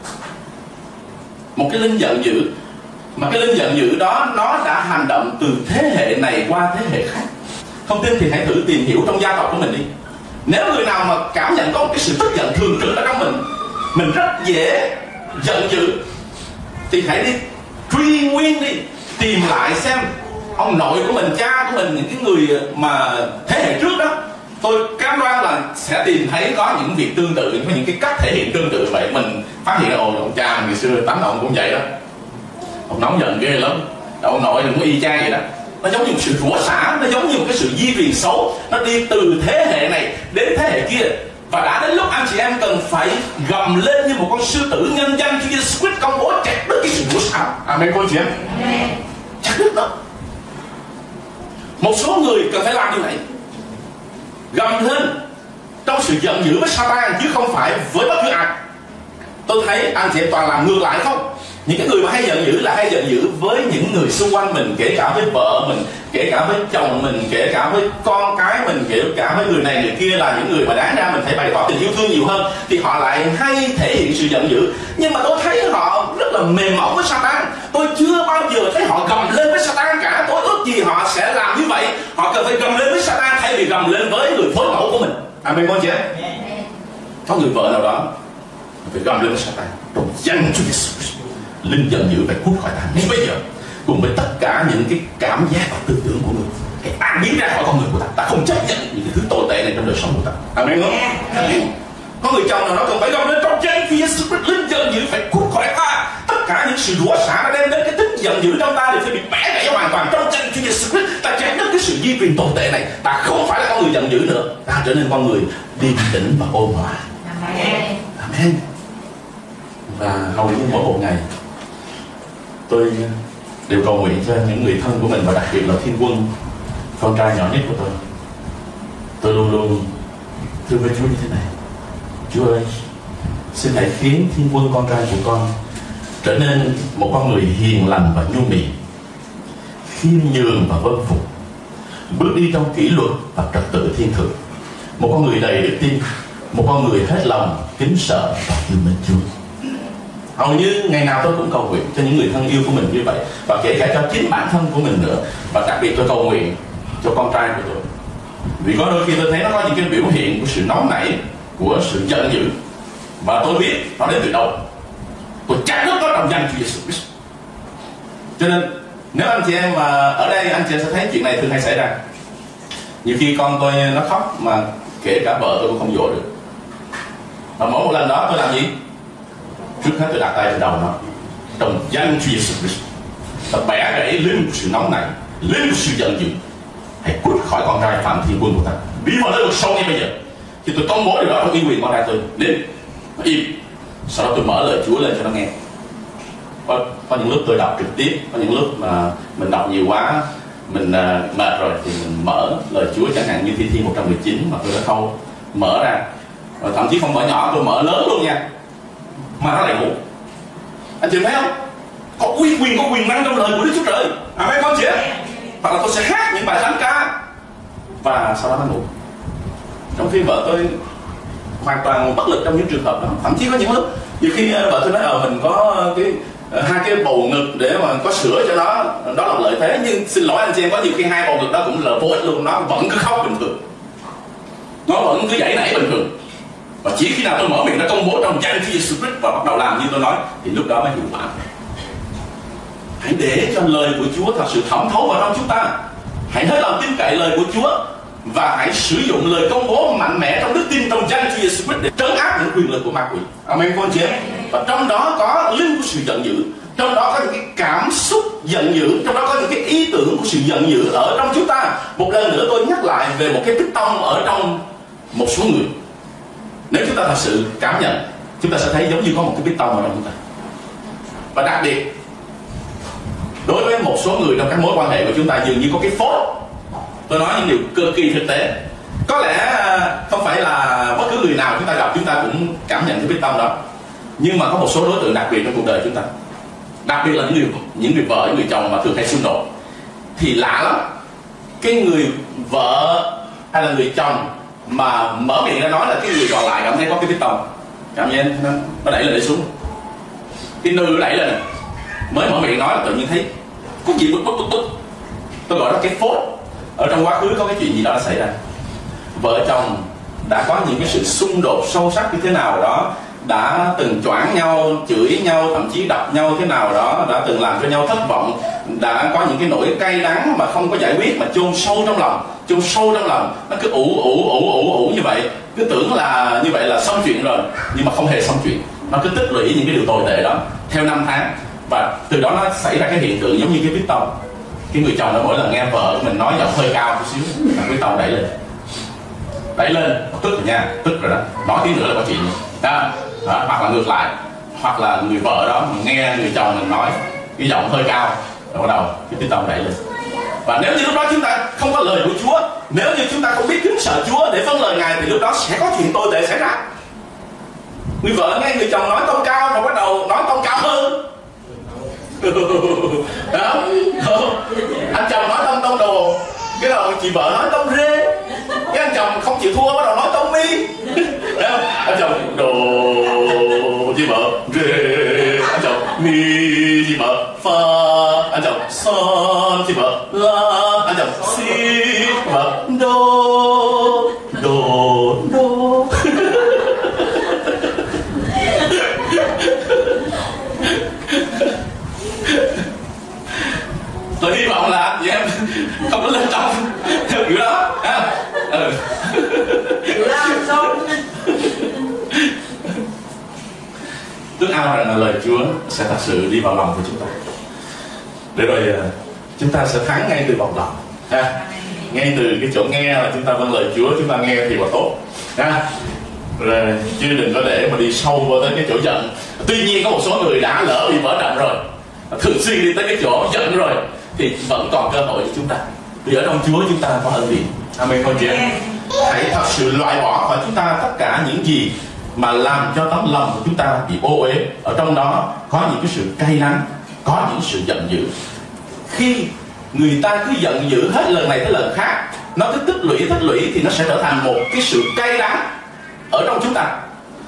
Speaker 5: một cái linh giận dữ, mà cái linh giận dữ đó nó đã hành động từ thế hệ này qua thế hệ khác. Không tin thì hãy thử tìm hiểu trong gia tộc của mình đi. Nếu người nào mà cảm nhận có một cái sự tức giận thường trực ở trong mình rất dễ giận dữ, thì hãy đi truy nguyên đi, tìm lại xem ông nội của mình, cha của mình, những cái người mà thế hệ trước đó, tôi cam đoan là sẽ tìm thấy có những việc tương tự, có những cái cách thể hiện tương tự vậy. Mình phát hiện là ông cha mình ngày xưa tánh ông cũng vậy đó, ông nóng giận ghê lắm, ông nội cũng y chang vậy đó. Nó giống như một sự rủa xả, nó giống như một cái sự di truyền xấu, nó đi từ thế hệ này đến thế hệ kia. Và đã đến lúc anh chị em cần phải gầm lên như một con sư tử nhân danh Chúa Giêsu Christ công bố chặt đứt cái sự rủa xả. Amen cô chị em. Chặt đứt đó. Một số người cần phải làm như vậy, gầm lên trong sự giận dữ với Satan chứ không phải với bất cứ ai. Tôi thấy anh chị em toàn làm ngược lại không? Những cái người mà hay giận dữ là hay giận dữ với những người xung quanh mình, kể cả với vợ mình, kể cả với chồng mình, kể cả với con cái mình, kể cả với người này người kia, là những người mà đáng ra mình phải bày tỏ tình yêu thương nhiều hơn, thì họ lại hay thể hiện sự giận dữ. Nhưng mà tôi thấy họ rất là mềm mỏng với Satan. Tôi chưa bao giờ thấy họ gầm lên với Satan cả. Tôi ước gì họ sẽ làm như vậy. Họ cần phải gầm lên với Satan thay vì gầm lên với người phối mẫu của mình. Amen con chị em. Có người vợ nào đó phải gầm lên với Satan: trong danh Chúa Giêsu Christ, linh giận dữ phải cút khỏi ta ngay bây giờ, cùng với tất cả những cái cảm giác và tư tưởng của người, hãy tan biến ra khỏi con người của ta. Ta không chấp nhận những cái thứ tồi tệ này trong đời sống của ta. Amen không? Amen. Có người chồng nào đó cần phải gầm lên: trong danh Chúa Giêsu Christ, linh giận dữ phải cút khỏi ta. Tất cả những sự rủa xả đã đem đến cái tức giận dữ trong ta đều phải bị bẻ gãy hoàn toàn trong danh Chúa Giêsu Christ. Ta chặt đứt cái sự di truyền tồi tệ này. Ta không phải là con người giận dữ nữa. Ta trở nên con người điềm tĩnh và ôn hòa. Amen. Amen. Và hầu như mỗi một ngày tôi đều cầu nguyện cho những người thân của mình, và đặc biệt là Thiên Quân, con trai nhỏ nhất của tôi. Tôi luôn luôn thưa với Chúa như thế này: Chúa ơi, xin hãy khiến Thiên Quân con trai của con trở nên một con người hiền lành và nhu mì, khiêm nhường và vâng phục, bước đi trong kỷ luật và trật tự thiên thượng, một con người đầy đức tin, một con người hết lòng kính sợ và yêu mến Chúa. Hầu như ngày nào tôi cũng cầu nguyện cho những người thân yêu của mình như vậy, và kể cả cho chính bản thân của mình nữa. Và đặc biệt tôi cầu nguyện cho con trai của tôi, vì có đôi khi tôi thấy nó có những cái biểu hiện của sự nóng nảy, của sự giận dữ, và tôi biết nó đến từ đâu. Tôi chắc nó trong danh Chúa Giêsu Christ. Cho nên nếu anh chị em mà ở đây, anh chị em sẽ thấy chuyện này thường hay xảy ra. Nhiều khi con tôi nó khóc mà kể cả vợ tôi cũng không dỗ được. Và mỗi một lần đó tôi làm gì? Trước hết tôi đặt tay trên đầu nó: trong danh Chúa Giêsu Christ, ta bẻ gãy linh của sự nóng này, linh của sự giận dữ, hãy cút khỏi con trai Phạm Thiên Quân của ta, đi vào nơi vực sâu ngay bây giờ. Khi tôi công bố điều đó, tôi uy quyền con trai tôi đến im. Sau đó tôi mở lời Chúa lên cho nó nghe. Có những lúc tôi đọc trực tiếp, có những lúc mà mình đọc nhiều quá, mình mệt rồi thì mình mở lời Chúa, chẳng hạn như Thi Thiên 119 mà tôi đã không mở ra, và thậm chí không mở nhỏ, tôi mở lớn luôn nha, mà nó lại ngủ. Anh chị thấy không? Có uy quyền, có quyền năng trong lời của Đức Chúa Trời. Amen con chị. Hoặc là tôi sẽ hát những bài thánh ca, và sau đó nó ngủ. Trong khi vợ tôi hoàn toàn bất lực trong những trường hợp đó. Thậm chí có những lúc nhiều khi vợ tôi nói mình có cái hai cái bầu ngực để mà có sữa cho nó, đó là lợi thế. Nhưng xin lỗi anh chị em, có nhiều khi hai bầu ngực đó cũng là vô ích luôn. Nó vẫn cứ khóc bình thường, nó vẫn cứ giãy nảy bình thường. Và chỉ khi nào tôi mở miệng ra công bố trong danh Chúa Giêsu Christ và bắt đầu làm như tôi nói, thì lúc đó mới hiệu quả. Hãy để cho lời của Chúa thật sự thẩm thấu vào trong chúng ta. Hãy hết lòng tin cậy lời của Chúa, và hãy sử dụng lời công bố mạnh mẽ trong đức tin trong danh Chúa Giêsu Christ để trấn áp những quyền lực của ma quỷ. Amen con chị em. Và trong đó có linh của sự giận dữ, trong đó có những cái cảm xúc giận dữ, trong đó có những cái ý tưởng của sự giận dữ ở trong chúng ta. Một lần nữa tôi nhắc lại về một cái tích tông ở trong một số người. Nếu chúng ta thật sự cảm nhận, chúng ta sẽ thấy giống như có một cái bít tông ở trong chúng ta. Và đặc biệt đối với một số người trong các mối quan hệ của chúng ta, dường như có cái phốt. Tôi nói những điều cực kỳ thực tế. Có lẽ không phải là bất cứ người nào chúng ta gặp chúng ta cũng cảm nhận cái quyết tâm đó, nhưng mà có một số đối tượng đặc biệt trong cuộc đời chúng ta, đặc biệt là những người vợ, những người chồng mà thường hay xung đột. Thì lạ lắm, cái người vợ hay là người chồng mà mở miệng ra nói là cái người còn lại cảm thấy có cái quyết tâm, cảm giác nó đẩy lên để xuống. Cái nư nó đẩy lên, mới mở miệng nói là tự nhiên thấy có gì bút. Tôi gọi đó cái phốt. Ở trong quá khứ có cái chuyện gì đó đã xảy ra, vợ chồng đã có những cái sự xung đột sâu sắc như thế nào đó, đã từng choảng nhau, chửi nhau, thậm chí đập nhau thế nào đó, đã từng làm cho nhau thất vọng, đã có những cái nỗi cay đắng mà không có giải quyết, mà chôn sâu trong lòng, nó cứ ủ như vậy, cứ tưởng là như vậy là xong chuyện rồi, nhưng mà không hề xong chuyện, nó cứ tích lũy những cái điều tồi tệ đó theo năm tháng, và từ đó nó xảy ra cái hiện tượng giống như cái piston. Cái người chồng đó mỗi lần nghe vợ mình nói giọng hơi cao chút xíu là piston đẩy lên, tức rồi nha, tức rồi đó, nói tiếng nữa là có chuyện đó. Hoặc là ngược lại, hoặc là người vợ đó nghe người chồng mình nói cái giọng hơi cao rồi bắt đầu cái piston đẩy lên. Và nếu như lúc đó chúng ta không có lời của Chúa, nếu như chúng ta không biết kính sợ Chúa để vâng lời Ngài, thì lúc đó sẽ có chuyện tồi tệ xảy ra. Người vợ nghe người chồng nói tông cao và bắt đầu nói tông cao hơn. Đó. Anh chồng nói tông đồ, cái đầu chị vợ nói tông rê, cái anh chồng không chịu thua bắt đầu nói tông mi. Anh chồng đồ, chị vợ rê, anh chồng mi, chị vợ fa, anh chồng son, chị vợ la, anh chồng si, chị vợ đô. Tôi hy vọng là chị em không có lên trong theo kiểu đó. Ước ao rằng là lời Chúa sẽ thật sự đi vào lòng của chúng ta, để rồi chúng ta sẽ thắng ngay từ vòng lòng, ngay từ cái chỗ nghe là chúng ta vâng lời Chúa, chúng ta nghe thì là tốt, rồi chứ đừng có để mà đi sâu vào tới cái chỗ giận. Tuy nhiên có một số người đã lỡ bị vỡ trận rồi, thường xuyên đi tới cái chỗ giận rồi, thì vẫn còn cơ hội cho chúng ta, vì ở trong Chúa chúng ta có ân điển. Amen con chị em. Hãy thật sự loại bỏ khỏi chúng ta tất cả những gì mà làm cho tấm lòng của chúng ta bị ô uế. Ở trong đó có những cái sự cay đắng, có những sự giận dữ. Khi người ta cứ giận dữ hết lần này tới lần khác, nó cứ tích lũy thì nó sẽ trở thành một cái sự cay đắng ở trong chúng ta.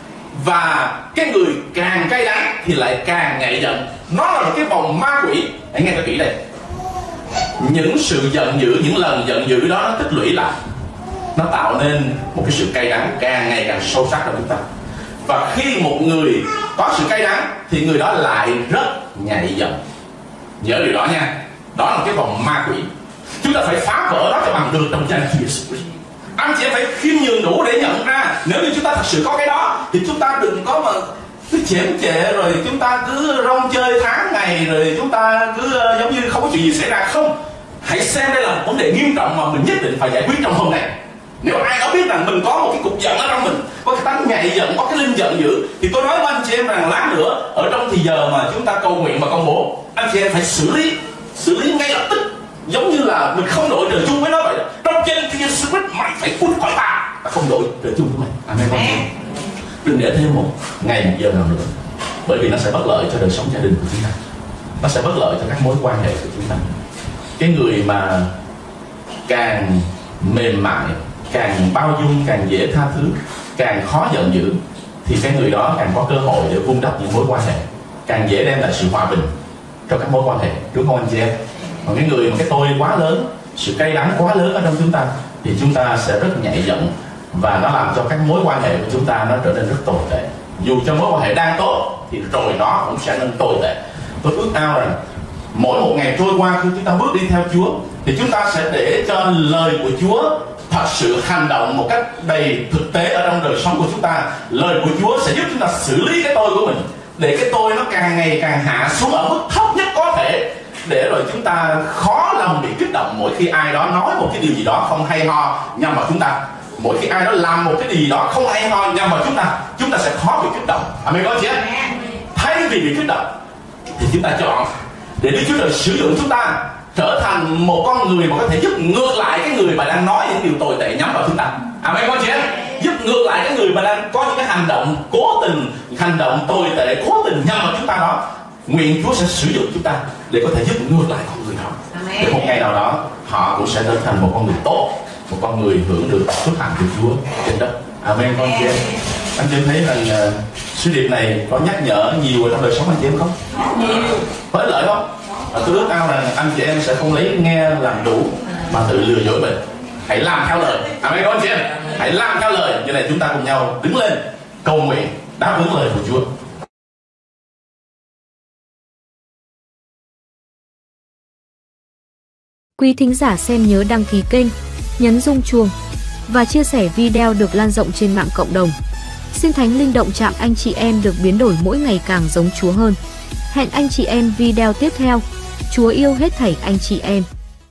Speaker 5: Và cái người càng cay đắng thì lại càng nhạy giận. Nó là một cái vòng ma quỷ. Hãy nghe cho kỹ đây. Những sự giận dữ, những lần giận dữ đó nó tích lũy lại, nó tạo nên một cái sự cay đắng càng ngày càng sâu sắc trong chúng ta. Và khi một người có sự cay đắng thì người đó lại rất nhạy giận. Nhớ điều đó nha. Đó là một cái vòng ma quỷ. Chúng ta phải phá vỡ đó cho bằng được trong danh Chúa Giêsu. Anh chị em phải khiêm nhường đủ để nhận ra, nếu như chúng ta thật sự có cái đó thì chúng ta đừng có mà cứ chém chệ rồi chúng ta cứ rong chơi tháng ngày, rồi chúng ta cứ giống như không có chuyện gì xảy ra. Không, hãy xem đây là một vấn đề nghiêm trọng mà mình nhất định phải giải quyết trong hôm nay. Nếu ai đó biết rằng mình có một cái cục giận ở trong mình, có cái tánh nhạy giận, có cái linh giận dữ, thì tôi nói với anh chị em rằng lát nữa ở trong thì giờ mà chúng ta cầu nguyện và công bố, anh chị em phải xử lý ngay lập tức, giống như là mình không đội trời chung với nó vậy. Trong trên kia sư Christ mày phải cút khỏi ta không đội trời chung với mày. Amen. Đừng để thêm một ngày một giờ nào nữa, bởi vì nó sẽ bất lợi cho đời sống gia đình của chúng ta, nó sẽ bất lợi cho các mối quan hệ của chúng ta. Cái người mà càng mềm mại, càng bao dung, càng dễ tha thứ, càng khó giận dữ, thì cái người đó càng có cơ hội để vun đắp những mối quan hệ, càng dễ đem lại sự hòa bình cho các mối quan hệ, đúng không anh chị em? Còn cái người mà cái tôi quá lớn, sự cay đắng quá lớn ở trong chúng ta, thì chúng ta sẽ rất nhạy giận, và nó làm cho các mối quan hệ của chúng ta nó trở nên rất tồi tệ. Dù cho mối quan hệ đang tốt thì rồi nó cũng sẽ nên tồi tệ. Tôi ước ao rằng mỗi một ngày trôi qua, khi chúng ta bước đi theo Chúa, thì chúng ta sẽ để cho lời của Chúa thật sự hành động một cách đầy thực tế ở trong đời sống của chúng ta. Lời của Chúa sẽ giúp chúng ta xử lý cái tôi của mình, để cái tôi nó càng ngày càng hạ xuống ở mức thấp nhất có thể, để rồi chúng ta khó lòng bị kích động mỗi khi ai đó nói một cái điều gì đó không hay ho nhằm vào chúng ta. Mỗi khi ai đó làm một cái điều gì đó không hay ho nhằm vào chúng ta sẽ khó bị kích động. Amen có chị em? Thay vì bị kích động thì chúng ta chọn để Đức Chúa Trời sử dụng chúng ta trở thành một con người mà có thể giúp ngược lại cái người mà đang nói những điều tồi tệ nhắm vào chúng ta. Amen con chị em. Giúp ngược lại cái người mà đang có những cái hành động cố tình, hành động tồi tệ, cố tình nhắm vào chúng ta đó. Nguyện Chúa sẽ sử dụng chúng ta để có thể giúp ngược lại con người đó. Để một ngày nào đó họ cũng sẽ trở thành một con người tốt, một con người hưởng được phước hạnh của Chúa trên đất. Amen con chị em. Anh chị em thấy rằng sứ điệp này có nhắc nhở nhiều ở trong đời sống anh chị em không?
Speaker 3: Nhiều.
Speaker 5: Có ích lợi không? Tôi ước ao rằng anh chị em sẽ không lấy nghe làm đủ mà tự lừa dối mình. Hãy làm theo lời. Amen con chị em. Hãy làm theo lời. Như này chúng ta cùng nhau đứng lên cầu nguyện đáp ứng lời của Chúa.
Speaker 1: Quý thính giả xem nhớ đăng ký kênh, nhấn rung chuông và chia sẻ video được lan rộng trên mạng cộng đồng. Xin Thánh Linh động chạm anh chị em được biến đổi mỗi ngày càng giống Chúa hơn. Hẹn anh chị em video tiếp theo. Chúa yêu hết thảy anh chị em.